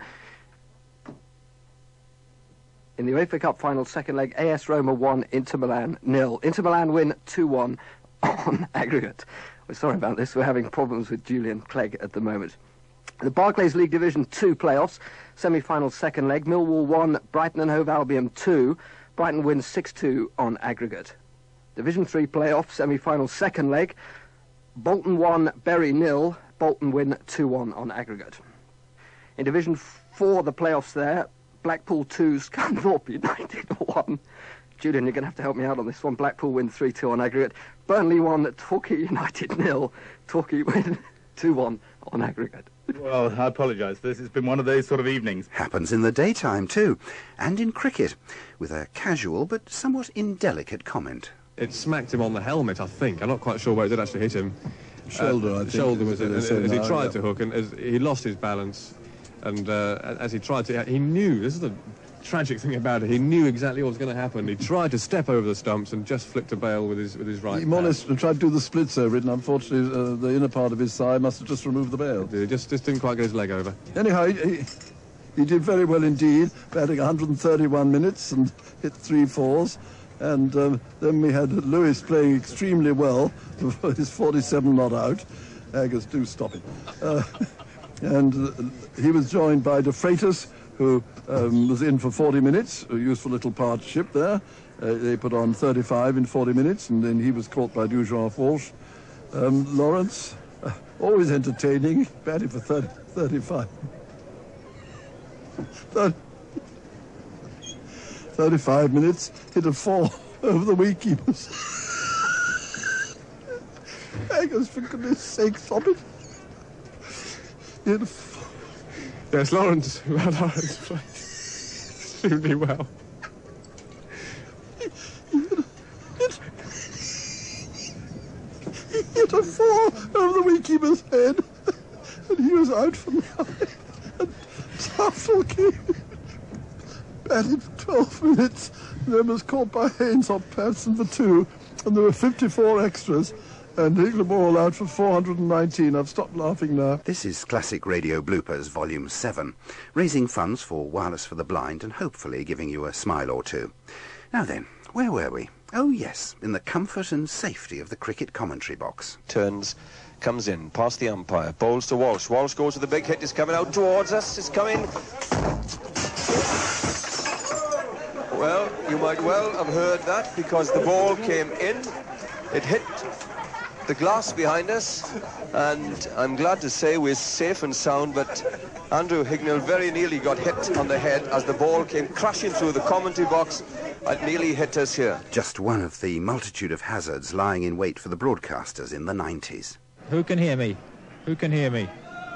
In the UEFA Cup final second leg, A S Roma one, Inter Milan nil. Inter Milan win two one on aggregate. We're sorry about this, we're having problems with Julian Clegg at the moment. The Barclays League Division two playoffs, semi-final second leg, Millwall one, Brighton and Hove Albion two. Brighton wins six two on aggregate. Division three playoff, semi-final second leg, Bolton one, Bury nil. Bolton win two one on aggregate. In Division four, the playoffs there, Blackpool two, Scunthorpe United one. Julian, you're going to have to help me out on this one. Blackpool win three two on aggregate. Burnley one, Torquay United nil. Torquay win two one on aggregate. Well, I apologise. This has been one of those sort of evenings. Happens in the daytime, too. And in cricket, with a casual but somewhat indelicate comment. It smacked him on the helmet, I think. I'm not quite sure where it did actually hit him. Shoulder, uh, I think. Shoulder was it. As, as he now, tried yeah. to hook, and as he lost his balance, and uh, as he tried to... He knew, this is the tragic thing about it, he knew exactly what was going to happen. He tried to step over the stumps and just flicked a bail with his with his right He more or less tried to do the splits over it, and unfortunately uh, the inner part of his thigh must have just removed the bail. He just, just didn't quite get his leg over. Anyhow, he, he, he did very well indeed, batting one hundred thirty-one minutes and hit three fours. And um, then we had Lewis playing extremely well for his forty-seven not out. Aggers, do stop it. Uh, and uh, he was joined by De Freitas, who um, was in for forty minutes, a useful little partnership there. Uh, they put on thirty-five in forty minutes, and then he was caught by Dujon Walsh. Um, Lawrence, uh, always entertaining, batting for thirty, thirty-five. thirty, thirty-five minutes, hit a four over the wicketkeepers. Aggers, for goodness sake, stop it. Hit a four. Yes, Lawrence, well, Lawrence played extremely well. He hit a four over the wicketkeeper's head, and he was out for nine. And Tufnell came in, batted for twelve minutes, and then was caught by Haynes on Patson for two, and there were fifty-four extras. And England were all out for four hundred nineteen. I've stopped laughing now. This is Classic Radio Bloopers, Volume seven, raising funds for Wireless for the Blind and hopefully giving you a smile or two. Now then, where were we? Oh yes, in the comfort and safety of the cricket commentary box. Turns, comes in, past the umpire, bowls to Walsh. Walsh goes with the big hit, is coming out towards us, is coming... Well, you might well have heard that because the ball came in, it hit the glass behind us, and I'm glad to say we're safe and sound, but Andrew Hignell very nearly got hit on the head as the ball came crashing through the commentary box and nearly hit us here. Just one of the multitude of hazards lying in wait for the broadcasters in the nineties. Who can hear me? Who can hear me?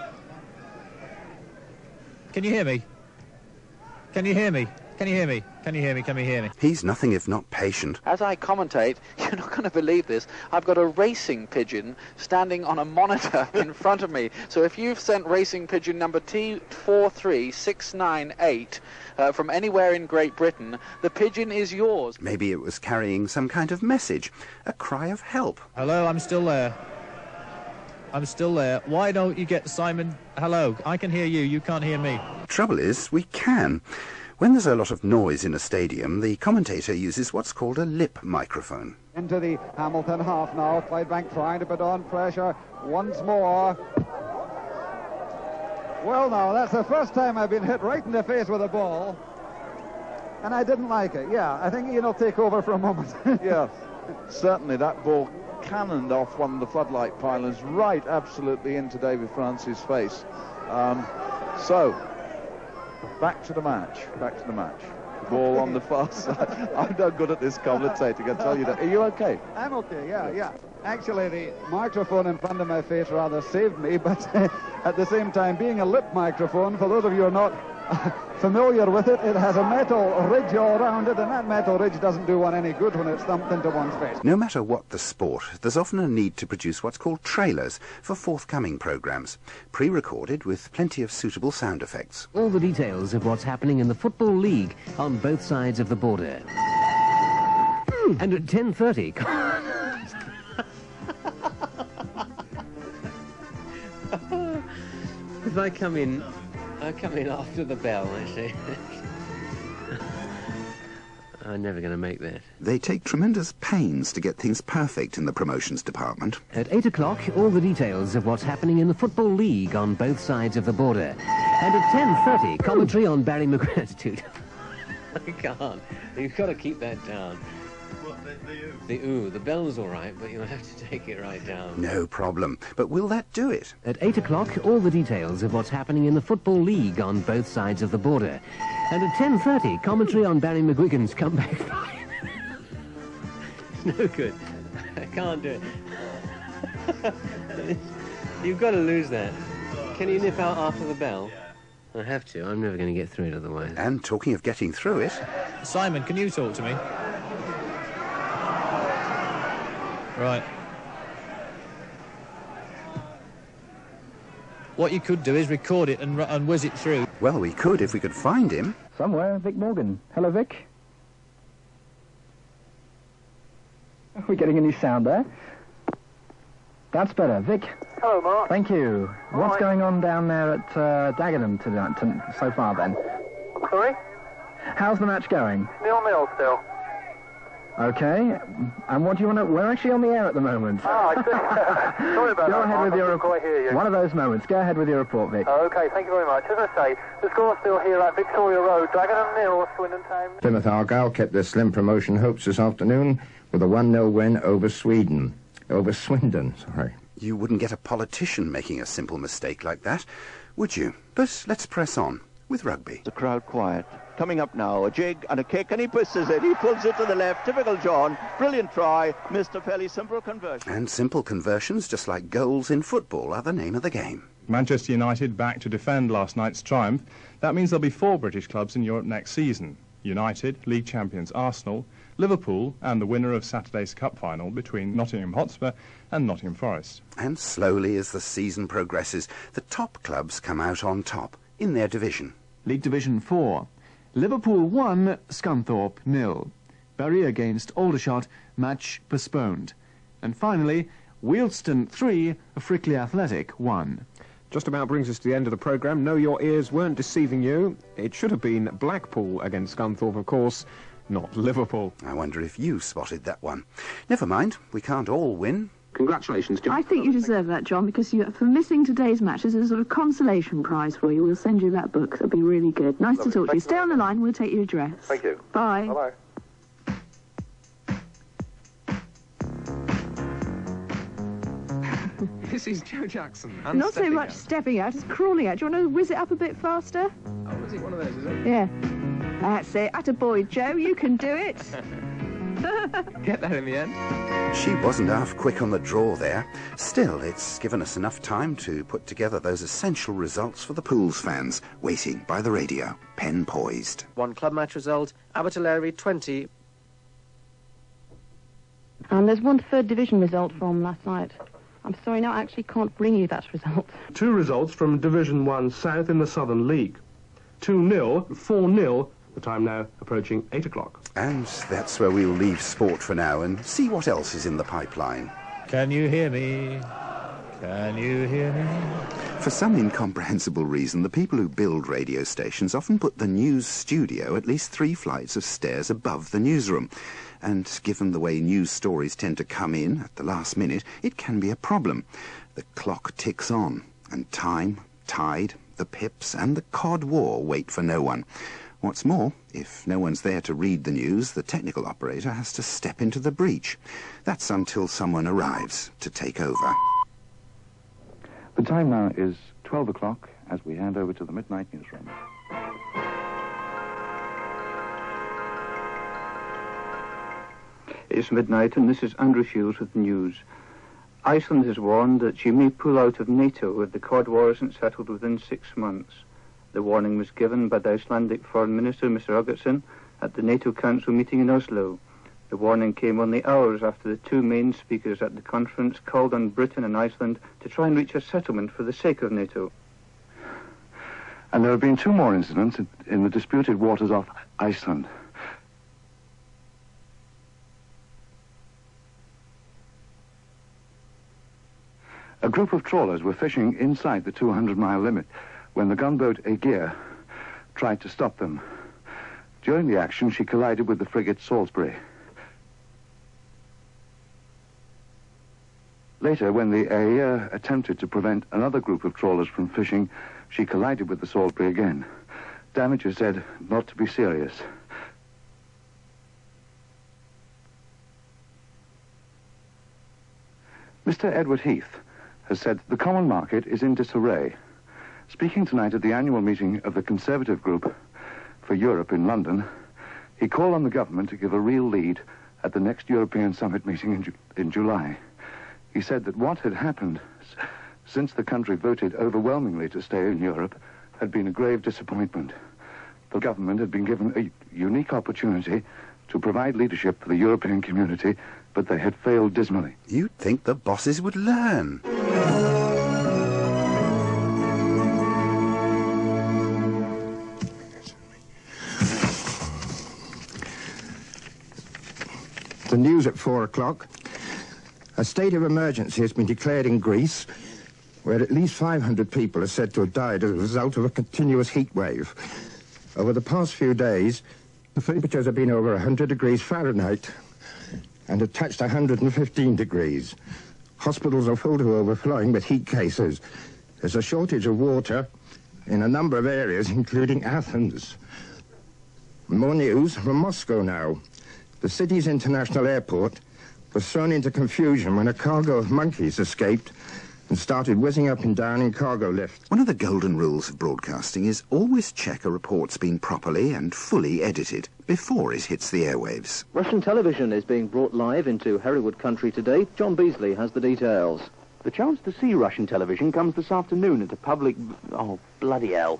Can you hear me? Can you hear me? Can you hear me? Can you hear me? Can you hear me? He's nothing if not patient. As I commentate, you're not going to believe this, I've got a racing pigeon standing on a monitor in front of me. So if you've sent racing pigeon number T four three six nine eight uh, from anywhere in Great Britain, the pigeon is yours. Maybe it was carrying some kind of message, a cry of help. Hello, I'm still there. I'm still there. Why don't you get Simon? Hello, I can hear you, you can't hear me. Trouble is, we can. When there's a lot of noise in a stadium, the commentator uses what's called a lip microphone. Into the Hamilton half now. Clydebank trying to put on pressure once more. Well, now, that's the first time I've been hit right in the face with a ball. And I didn't like it. Yeah, I think Ian will take over for a moment. Yes, certainly that ball cannoned off one of the floodlight pylons right absolutely into David Francis' face. Um, so... Back to the match. Back to the match. Ball on the far side. I'm not good at this commentating, I tell you that. Are you okay? I'm okay, yeah, yeah. Actually, the microphone in front of my face rather saved me, but at the same time, being a lip microphone, for those of you who are not familiar with it. It has a metal ridge all round it, and that metal ridge doesn't do one any good when it's thumped into one's face. No matter what the sport, there's often a need to produce what's called trailers for forthcoming programmes, pre-recorded with plenty of suitable sound effects. All the details of what's happening in the Football League on both sides of the border. And at ten thirty... If I come in, I come in after the bell, actually. I'm never going to make that. They take tremendous pains to get things perfect in the promotions department. At eight o'clock, all the details of what's happening in the Football League on both sides of the border. And at ten thirty, commentary on Barry McGratitude. I can't. You've got to keep that down. What, the, the ooh? The ooh. The bell's all right, but you'll have to take it right down. No problem. But will that do it? At eight o'clock, all the details of what's happening in the Football League on both sides of the border. And at ten thirty, commentary on Barry McGuigan's comeback. It's no good. I can't do it. You've got to lose that. Can you nip out after the bell? I have to. I'm never going to get through it otherwise. And talking of getting through it... Simon, can you talk to me? Right. What you could do is record it and, and whiz it through. Well, we could if we could find him. Somewhere, Vic Morgan. Hello, Vic. Are we getting any sound there? That's better. Vic. Hello, Mark. Thank you. All What's right. going on down there at uh, Dagenham tonight, to, so far, then? Sorry? How's the match going? Nil-nil still. Okay. And what do you want to... We're actually on the air at the moment. Ah, I see. Sorry about Go that, ahead Mark. with I your couldn't quite hear you. One of those moments. Go ahead with your report, Vic. Oh, okay, thank you very much. As I say, the score's still here at Victoria Road. Dagenham nil, Swindon Town. Plymouth Argyle kept their slim promotion hopes this afternoon with a one nil win over Sweden. Over Swindon, sorry. You wouldn't get a politician making a simple mistake like that, would you? But let's press on with rugby. The crowd quiet. Coming up now, a jig and a kick, and he pushes it. He pulls it to the left. Typical John. Brilliant try. Missed a fairly simple conversion. And simple conversions, just like goals in football, are the name of the game. Manchester United back to defend last night's triumph. That means there'll be four British clubs in Europe next season. United, league champions Arsenal, Liverpool, and the winner of Saturday's cup final between Nottingham Hotspur and Nottingham Forest. And slowly, as the season progresses, the top clubs come out on top in their division. League Division four. Liverpool one, Scunthorpe nil. Bury against Aldershot, match postponed. And finally, Wealdstone three, Frickley Athletic one. Just about brings us to the end of the programme. No, your ears weren't deceiving you. It should have been Blackpool against Scunthorpe, of course, not Liverpool. I wonder if you spotted that one. Never mind, we can't all win. Congratulations, John. I think you deserve that, John, because you, for missing today's match, there's a sort of consolation prize for you. We'll send you that book. It'll be really good. Nice Lovely. to talk to you. Thank Stay you on the line. We'll take your address. Thank you. Bye. Bye-bye. This is Joe Jackson. Not so stepping much out. stepping out, it's crawling out. Do you want to whiz it up a bit faster? Oh, is it one of those, is it? Yeah. That's it. Attaboy, Joe. You can do it. Get that in the end. She wasn't half quick on the draw there. Still, it's given us enough time to put together those essential results for the Pools fans, waiting by the radio, pen poised. One club match result, Abertillery twenty. And there's one third division result from last night. I'm sorry, no, I actually can't bring you that result. Two results from Division one South in the Southern League. two nil, four nil, the time now approaching eight o'clock. And that's where we'll leave sport for now and see what else is in the pipeline. Can you hear me? Can you hear me? For some incomprehensible reason, the people who build radio stations often put the news studio at least three flights of stairs above the newsroom. And given the way news stories tend to come in at the last minute, it can be a problem. The clock ticks on, and time, tide, the pips and the cod war wait for no one. What's more, if no one's there to read the news, the technical operator has to step into the breach. That's until someone arrives to take over. The time now is twelve o'clock as we hand over to the Midnight Newsroom. It's midnight and this is Andrew Shields with the news. Iceland has warned that she may pull out of NATO if the Cod War isn't settled within six months. The warning was given by the Icelandic Foreign Minister, Mister Augustsson, at the NATO Council meeting in Oslo. The warning came only hours after the two main speakers at the conference called on Britain and Iceland to try and reach a settlement for the sake of NATO. And there have been two more incidents in, in the disputed waters off Iceland. A group of trawlers were fishing inside the two hundred mile limit when the gunboat Aegir tried to stop them. During the action, she collided with the frigate Salisbury. Later, when the Aegir attempted to prevent another group of trawlers from fishing, she collided with the Salisbury again. Damage is said not to be serious. Mister Edward Heath has said the common market is in disarray. Speaking tonight at the annual meeting of the Conservative Group for Europe in London, he called on the government to give a real lead at the next European Summit meeting in, Ju in July. He said that what had happened since the country voted overwhelmingly to stay in Europe had been a grave disappointment. The government had been given a unique opportunity to provide leadership for the European community, but they had failed dismally. You'd think the bosses would learn. The news at four o'clock. A state of emergency has been declared in Greece, where at least five hundred people are said to have died as a result of a continuous heat wave. Over the past few days, the temperatures have been over one hundred degrees Fahrenheit and have touched one hundred fifteen degrees. Hospitals are full to overflowing with heat cases. There's a shortage of water in a number of areas, including Athens. More news from Moscow now. The city's international airport was thrown into confusion when a cargo of monkeys escaped and started whizzing up and down in cargo lifts. One of the golden rules of broadcasting is always check a report's been properly and fully edited before it hits the airwaves. Russian television is being brought live into Hewat country today. John Beasley has the details. The chance to see Russian television comes this afternoon at a public... Oh, bloody hell.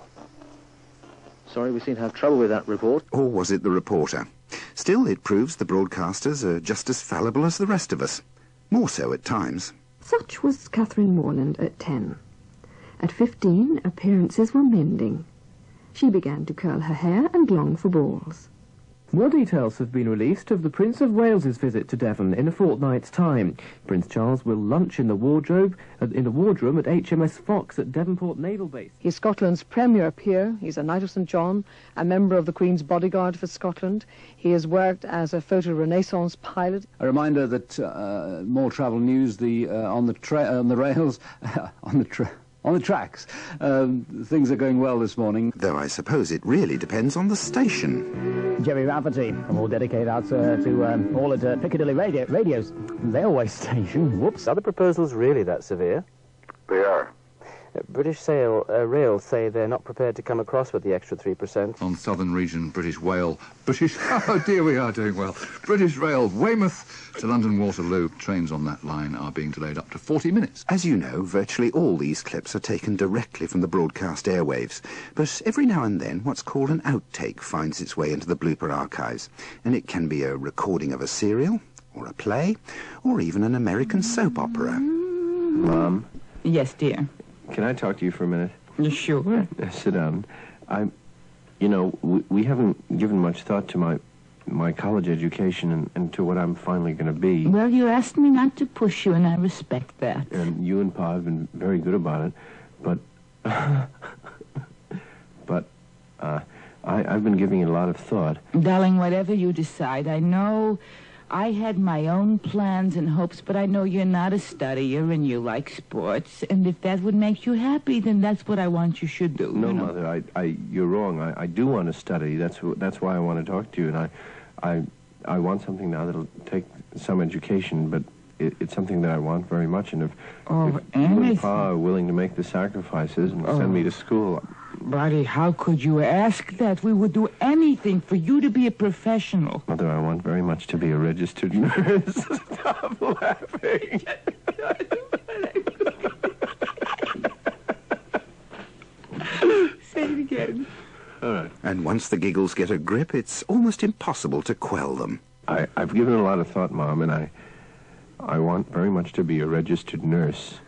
Sorry, we seem to have trouble with that report. Or was it the reporter? Still, it proves the broadcasters are just as fallible as the rest of us. More so at times. Such was Catherine Morland at ten. At fifteen, appearances were mending. She began to curl her hair and long for balls. More details have been released of the Prince of Wales's visit to Devon in a fortnight's time. Prince Charles will lunch in the wardrobe uh, in the wardroom at H M S Fox at Devonport Naval Base. He's Scotland's premier peer. He's a Knight of Saint John, a member of the Queen's bodyguard for Scotland. He has worked as a photo renaissance pilot. A reminder that uh, more travel news: the uh, on the tra on the rails, on the tra on the tracks. Um, things are going well this morning. Though I suppose it really depends on the station. Jerry Rafferty, and we'll dedicate that uh, to um, all at uh, Piccadilly radio, Radio's railway station. Whoops. Are the proposals really that severe? They are. Uh, British sail, uh, Rail say they're not prepared to come across with the extra three percent. On Southern Region, British Rail, British... Oh, dear, we are doing well. British Rail, Weymouth to London Waterloo. Trains on that line are being delayed up to forty minutes. As you know, virtually all these clips are taken directly from the broadcast airwaves. But every now and then, what's called an outtake finds its way into the blooper archives. And it can be a recording of a serial, or a play, or even an American soap opera. Mom? Yes, dear. Can I talk to you for a minute? Sure. Uh, sit down. I, you know, we, we haven't given much thought to my my college education and, and to what I'm finally going to be. Well, you asked me not to push you, and I respect that. And you and Pa have been very good about it, but, but, uh, I, I've been giving it a lot of thought. Darling, whatever you decide, I know I had my own plans and hopes, but I know you're not a studier and you like sports, and if that would make you happy, then that's what I want you should do. No, you know? Mother, I, I, you're wrong. I, I do want to study. That's wh that's why I want to talk to you, and I, I, I want something now that'll take some education, but it, it's something that I want very much, and if, oh, if you and Pa are willing to make the sacrifices and oh. send me to school... Buddy, how could you ask that? We would do anything for you to be a professional. Mother, I want very much to be a registered nurse. Stop laughing. Say it again. And once the giggles get a grip, it's almost impossible to quell them. I, I've given it a lot of thought, Mom, and I, I want very much to be a registered nurse.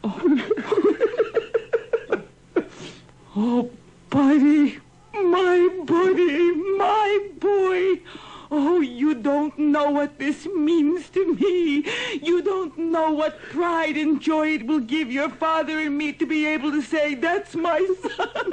Oh, buddy, my buddy, my boy. Oh, you don't know what this means to me. You don't know what pride and joy it will give your father and me to be able to say, that's my son.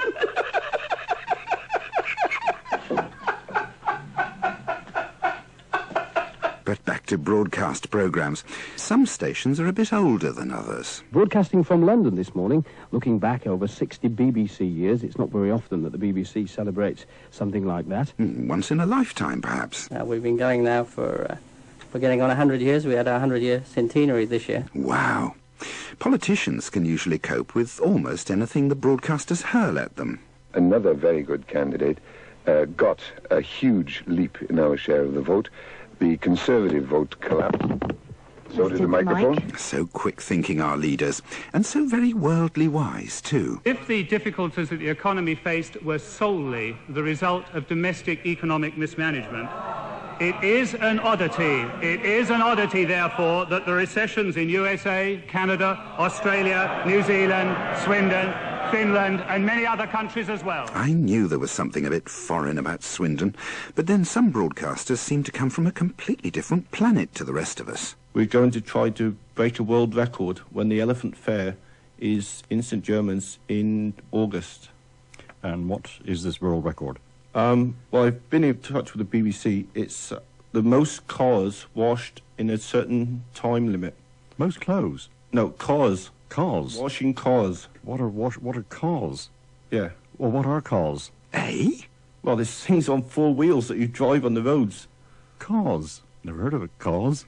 But back to broadcast programmes. Some stations are a bit older than others. Broadcasting from London this morning, looking back over sixty B B C years. It's not very often that the B B C celebrates something like that. Mm, once in a lifetime, perhaps. Uh, we've been going now for, uh, we're getting on one hundred years. We had our one hundred year centenary this year. Wow. Politicians can usually cope with almost anything the broadcasters hurl at them. Another very good candidate uh, got a huge leap in our share of the vote. The Conservative vote collapsed. So did the microphone. So quick-thinking our leaders, and so very worldly wise, too. If the difficulties that the economy faced were solely the result of domestic economic mismanagement, it is an oddity. It is an oddity, therefore, that the recessions in U S A, Canada, Australia, New Zealand, Swindon, Finland and many other countries as well. I knew there was something a bit foreign about Swindon, but then some broadcasters seem to come from a completely different planet to the rest of us. We're going to try to break a world record when the Elephant Fair is in Saint Germans in August. And what is this world record? Um, well, I've been in touch with the B B C. It's uh, the most cars washed in a certain time limit. Most clothes? No, cars. Cars? Washing cars. What are wash, what are cars? Yeah. Well, what are cars? Eh? Well, there's things on four wheels that you drive on the roads. Cars? Never heard of it. Cars?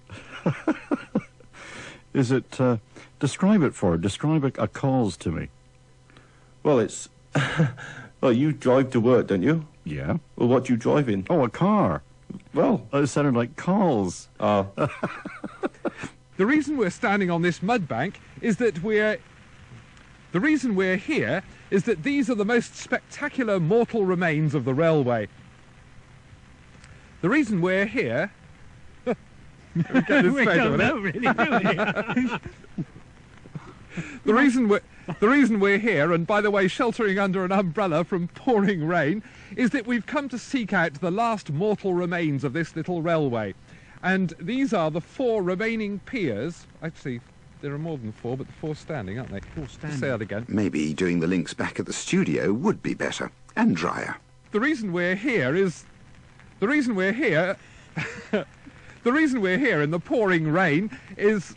Is it... Uh, describe it for Describe a, a cause to me. Well, it's... well, you drive to work, don't you? Yeah. Well, what do you drive in? Oh, a car. Well... It sounded like calls. Oh. The reason we're standing on this mud bank is that we're... The reason we're here is that these are the most spectacular mortal remains of the railway. The reason we're here... we don't know, really, do we? The reason we're... The reason we're here, and by the way, sheltering under an umbrella from pouring rain, is that we've come to seek out the last mortal remains of this little railway. And these are the four remaining piers. Actually, there are more than four, but the four standing, aren't they? Four standing. Say that again. Maybe doing the links back at the studio would be better. And drier. The reason we're here is... The reason we're here... the reason we're here in the pouring rain is...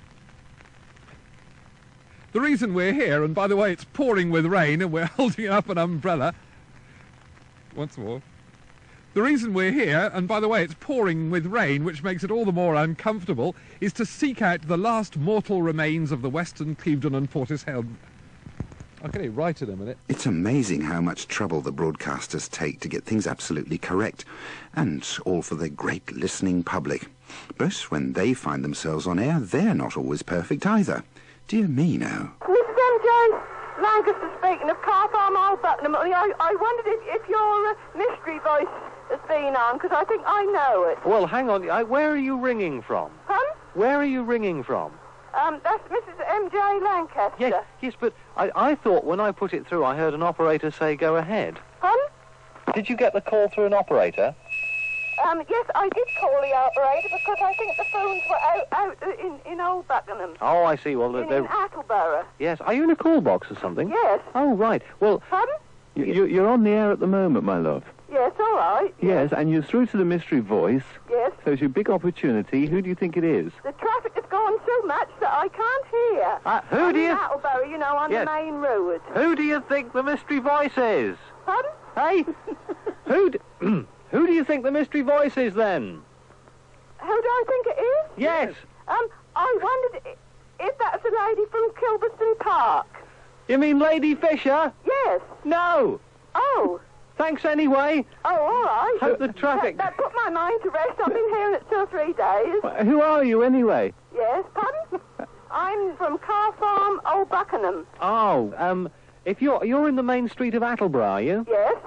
The reason we're here, and by the way, it's pouring with rain and we're holding up an umbrella. Once more. The reason we're here, and by the way, it's pouring with rain, which makes it all the more uncomfortable, is to seek out the last mortal remains of the Western Clevedon and Portishead. I'll get it right in a minute. It's amazing how much trouble the broadcasters take to get things absolutely correct, and all for the great listening public. But when they find themselves on air, they're not always perfect either. Dear me, no. Missus M J Lancaster speaking of Car Farm Old Buckingham. I, I wondered if, if your uh, mystery voice has been on, because I think I know it. Well, hang on. I, where are you ringing from? Huh? Where are you ringing from? Um, that's Missus M J Lancaster. Yes, yes, but I, I thought when I put it through I heard an operator say go ahead. Huh? Did you get the call through an operator? Um, yes, I did call the operator because I think the phones were out, out in, in Old Buckingham. Oh, I see. Well, in, they're... in Attleborough. Yes. Are you in a call box or something? Yes. Oh, right. Well... Pardon? You, you're on the air at the moment, my love. Yes, all right. Yes, and you're through to the mystery voice. Yes. So it's your big opportunity. Who do you think it is? The traffic has gone so much that I can't hear. Uh, who I'm do you... in Attleborough, you know, on yes. the main road. Who do you think the mystery voice is? Pardon? Hey? Who do... Who do you think the mystery voice is, then? Who do I think it is? Yes. Um, I wondered if that's a lady from Kilberston Park. You mean Lady Fisher? Yes. No. Oh. Thanks anyway. Oh, all right. Hope the traffic... That, that put my mind to rest. I've been hearing it two or three days. Well, who are you, anyway? Yes, pardon? I'm from Car Farm, Old Buckingham. Oh, um, if you're you're in the main street of Attleborough, are you? Yes.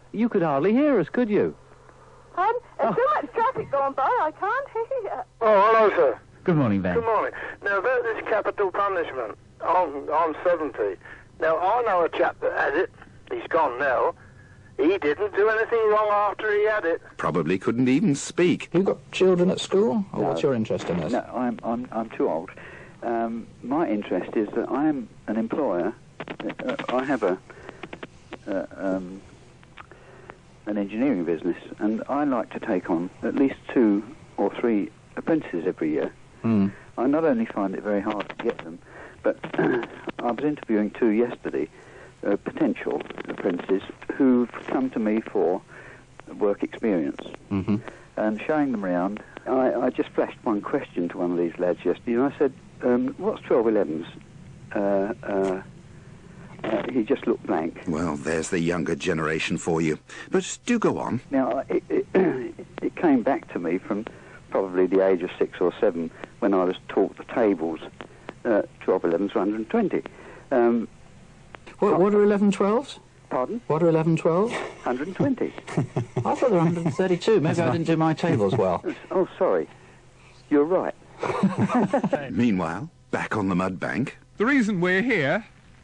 You could hardly hear us, could you? Pardon? There's so much traffic going by, I can't hear. Oh, hello, sir. Good morning, Ben. Good morning. Now, about this capital punishment on, on seventy. Now, I know a chap that had it. He's gone now. He didn't do anything wrong after he had it. Probably couldn't even speak. You got children at school, or No. what's your interest in this? No, I'm, I'm, I'm too old. Um, my interest is that I am an employer. Uh, I have a uh, um, an engineering business, and I like to take on at least two or three apprentices every year. Mm. I not only find it very hard to get them, but I was interviewing two yesterday, uh, potential apprentices who've come to me for work experience. Mm-hmm. And showing them around, I, I just flashed one question to one of these lads yesterday, and I said, um, what's twelve elevens? Uh, uh, uh, he just looked blank. Well, there's the younger generation for you. But do go on. Now, it, it, it came back to me from probably the age of six or seven when I was taught the tables, uh, twelve elevens, one hundred twenty. Um, What, what are eleven twelves? Pardon? What are eleven twelves? one hundred twenty. I thought they were one hundred thirty-two. Maybe I didn't do my tables well. Oh, sorry. You're right. Meanwhile, back on the mud bank. The reason we're here...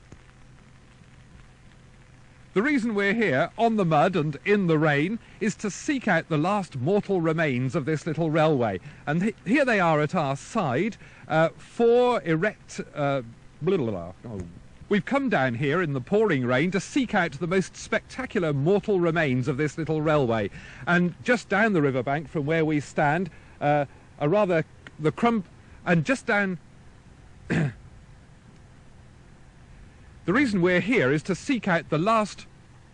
The reason we're here, on the mud and in the rain, is to seek out the last mortal remains of this little railway. And th here they are at our side, uh, four erect... Uh, blah, blah, blah. Oh. We've come down here in the pouring rain to seek out the most spectacular mortal remains of this little railway. And just down the riverbank from where we stand, uh, a rather... the crump... and just down... The reason we're here is to seek out the last...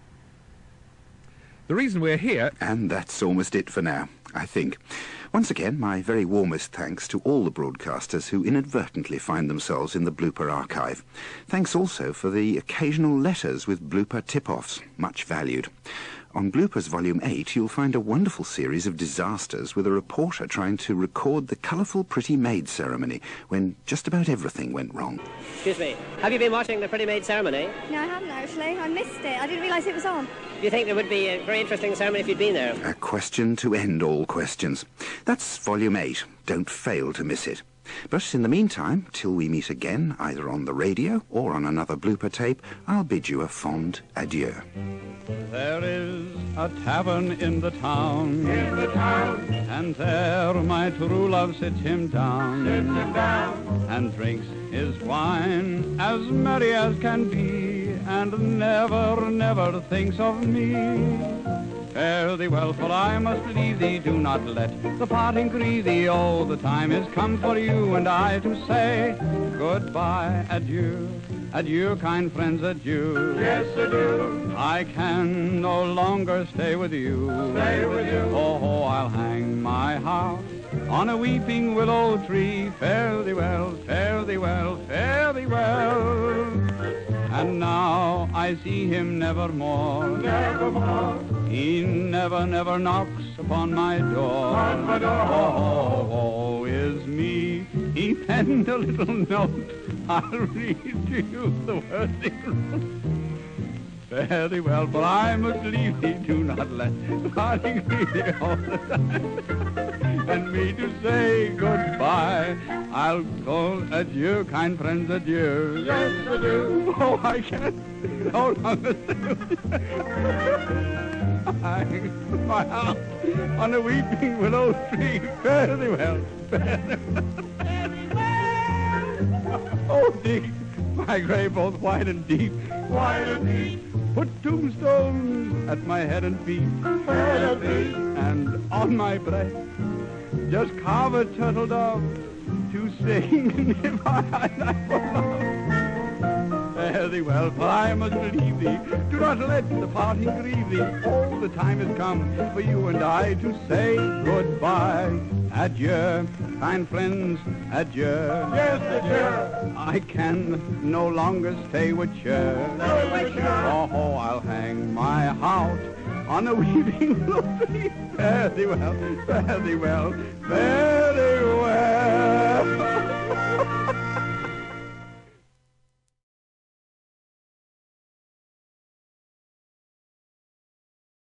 The reason we're here... And that's almost it for now, I think. Once again, my very warmest thanks to all the broadcasters who inadvertently find themselves in the blooper archive. Thanks also for the occasional letters with blooper tip-offs, much valued. On Bloopers Volume eight, you'll find a wonderful series of disasters with a reporter trying to record the colourful Pretty Maid ceremony when just about everything went wrong. Excuse me, have you been watching the Pretty Maid ceremony? No, I haven't actually. I missed it. I didn't realise it was on. Do you think there would be a very interesting ceremony if you'd been there? A question to end all questions. That's Volume eight. Don't fail to miss it. But in the meantime, till we meet again, either on the radio or on another blooper tape, I'll bid you a fond adieu. There is a tavern in the town, in the town, and there my true love sits him down, sits him down, and drinks his wine as merry as can be, and never, never thinks of me. Fare thee well, for I must leave thee, do not let the parting grieve thee. Oh, the time is come for you and I to say goodbye, adieu, adieu, kind friends, adieu. Yes, adieu. I can no longer stay with you. Stay with you. Oh, oh, I'll hang my heart on a weeping willow tree. Fare thee well, fare thee well, fare thee well. And now I see him nevermore. Nevermore. He never, never knocks upon my door. On my door. Oh, woe is me. He penned a little note. I'll read to you the words he wrote. Fare thee well, for I must leave thee. Do not let the parting grieve thee all the time. And me to say goodbye. I'll call adieu, kind friends, adieu. Yes, adieu. Oh, I can't no longer stay with you. I hang my house on a weeping willow tree. Fare thee well, fare thee well, fare thee well. Oh, deep, my grave both wide and deep, wide and deep. Put tombstones at my head and feet, head and feet, and on my breast just carve a turtle dove to sing if I like love. Fare thee well, for I must leave thee. Do not let the parting grieve thee. All the time has come for you and I to say goodbye. Adieu, kind friends, adieu. Yes, adieu. I can no longer stay with you. Stay with you. Oh, oh, I'll hang my heart on a weeping willow tree. Fare thee well, fare thee well, fare thee well.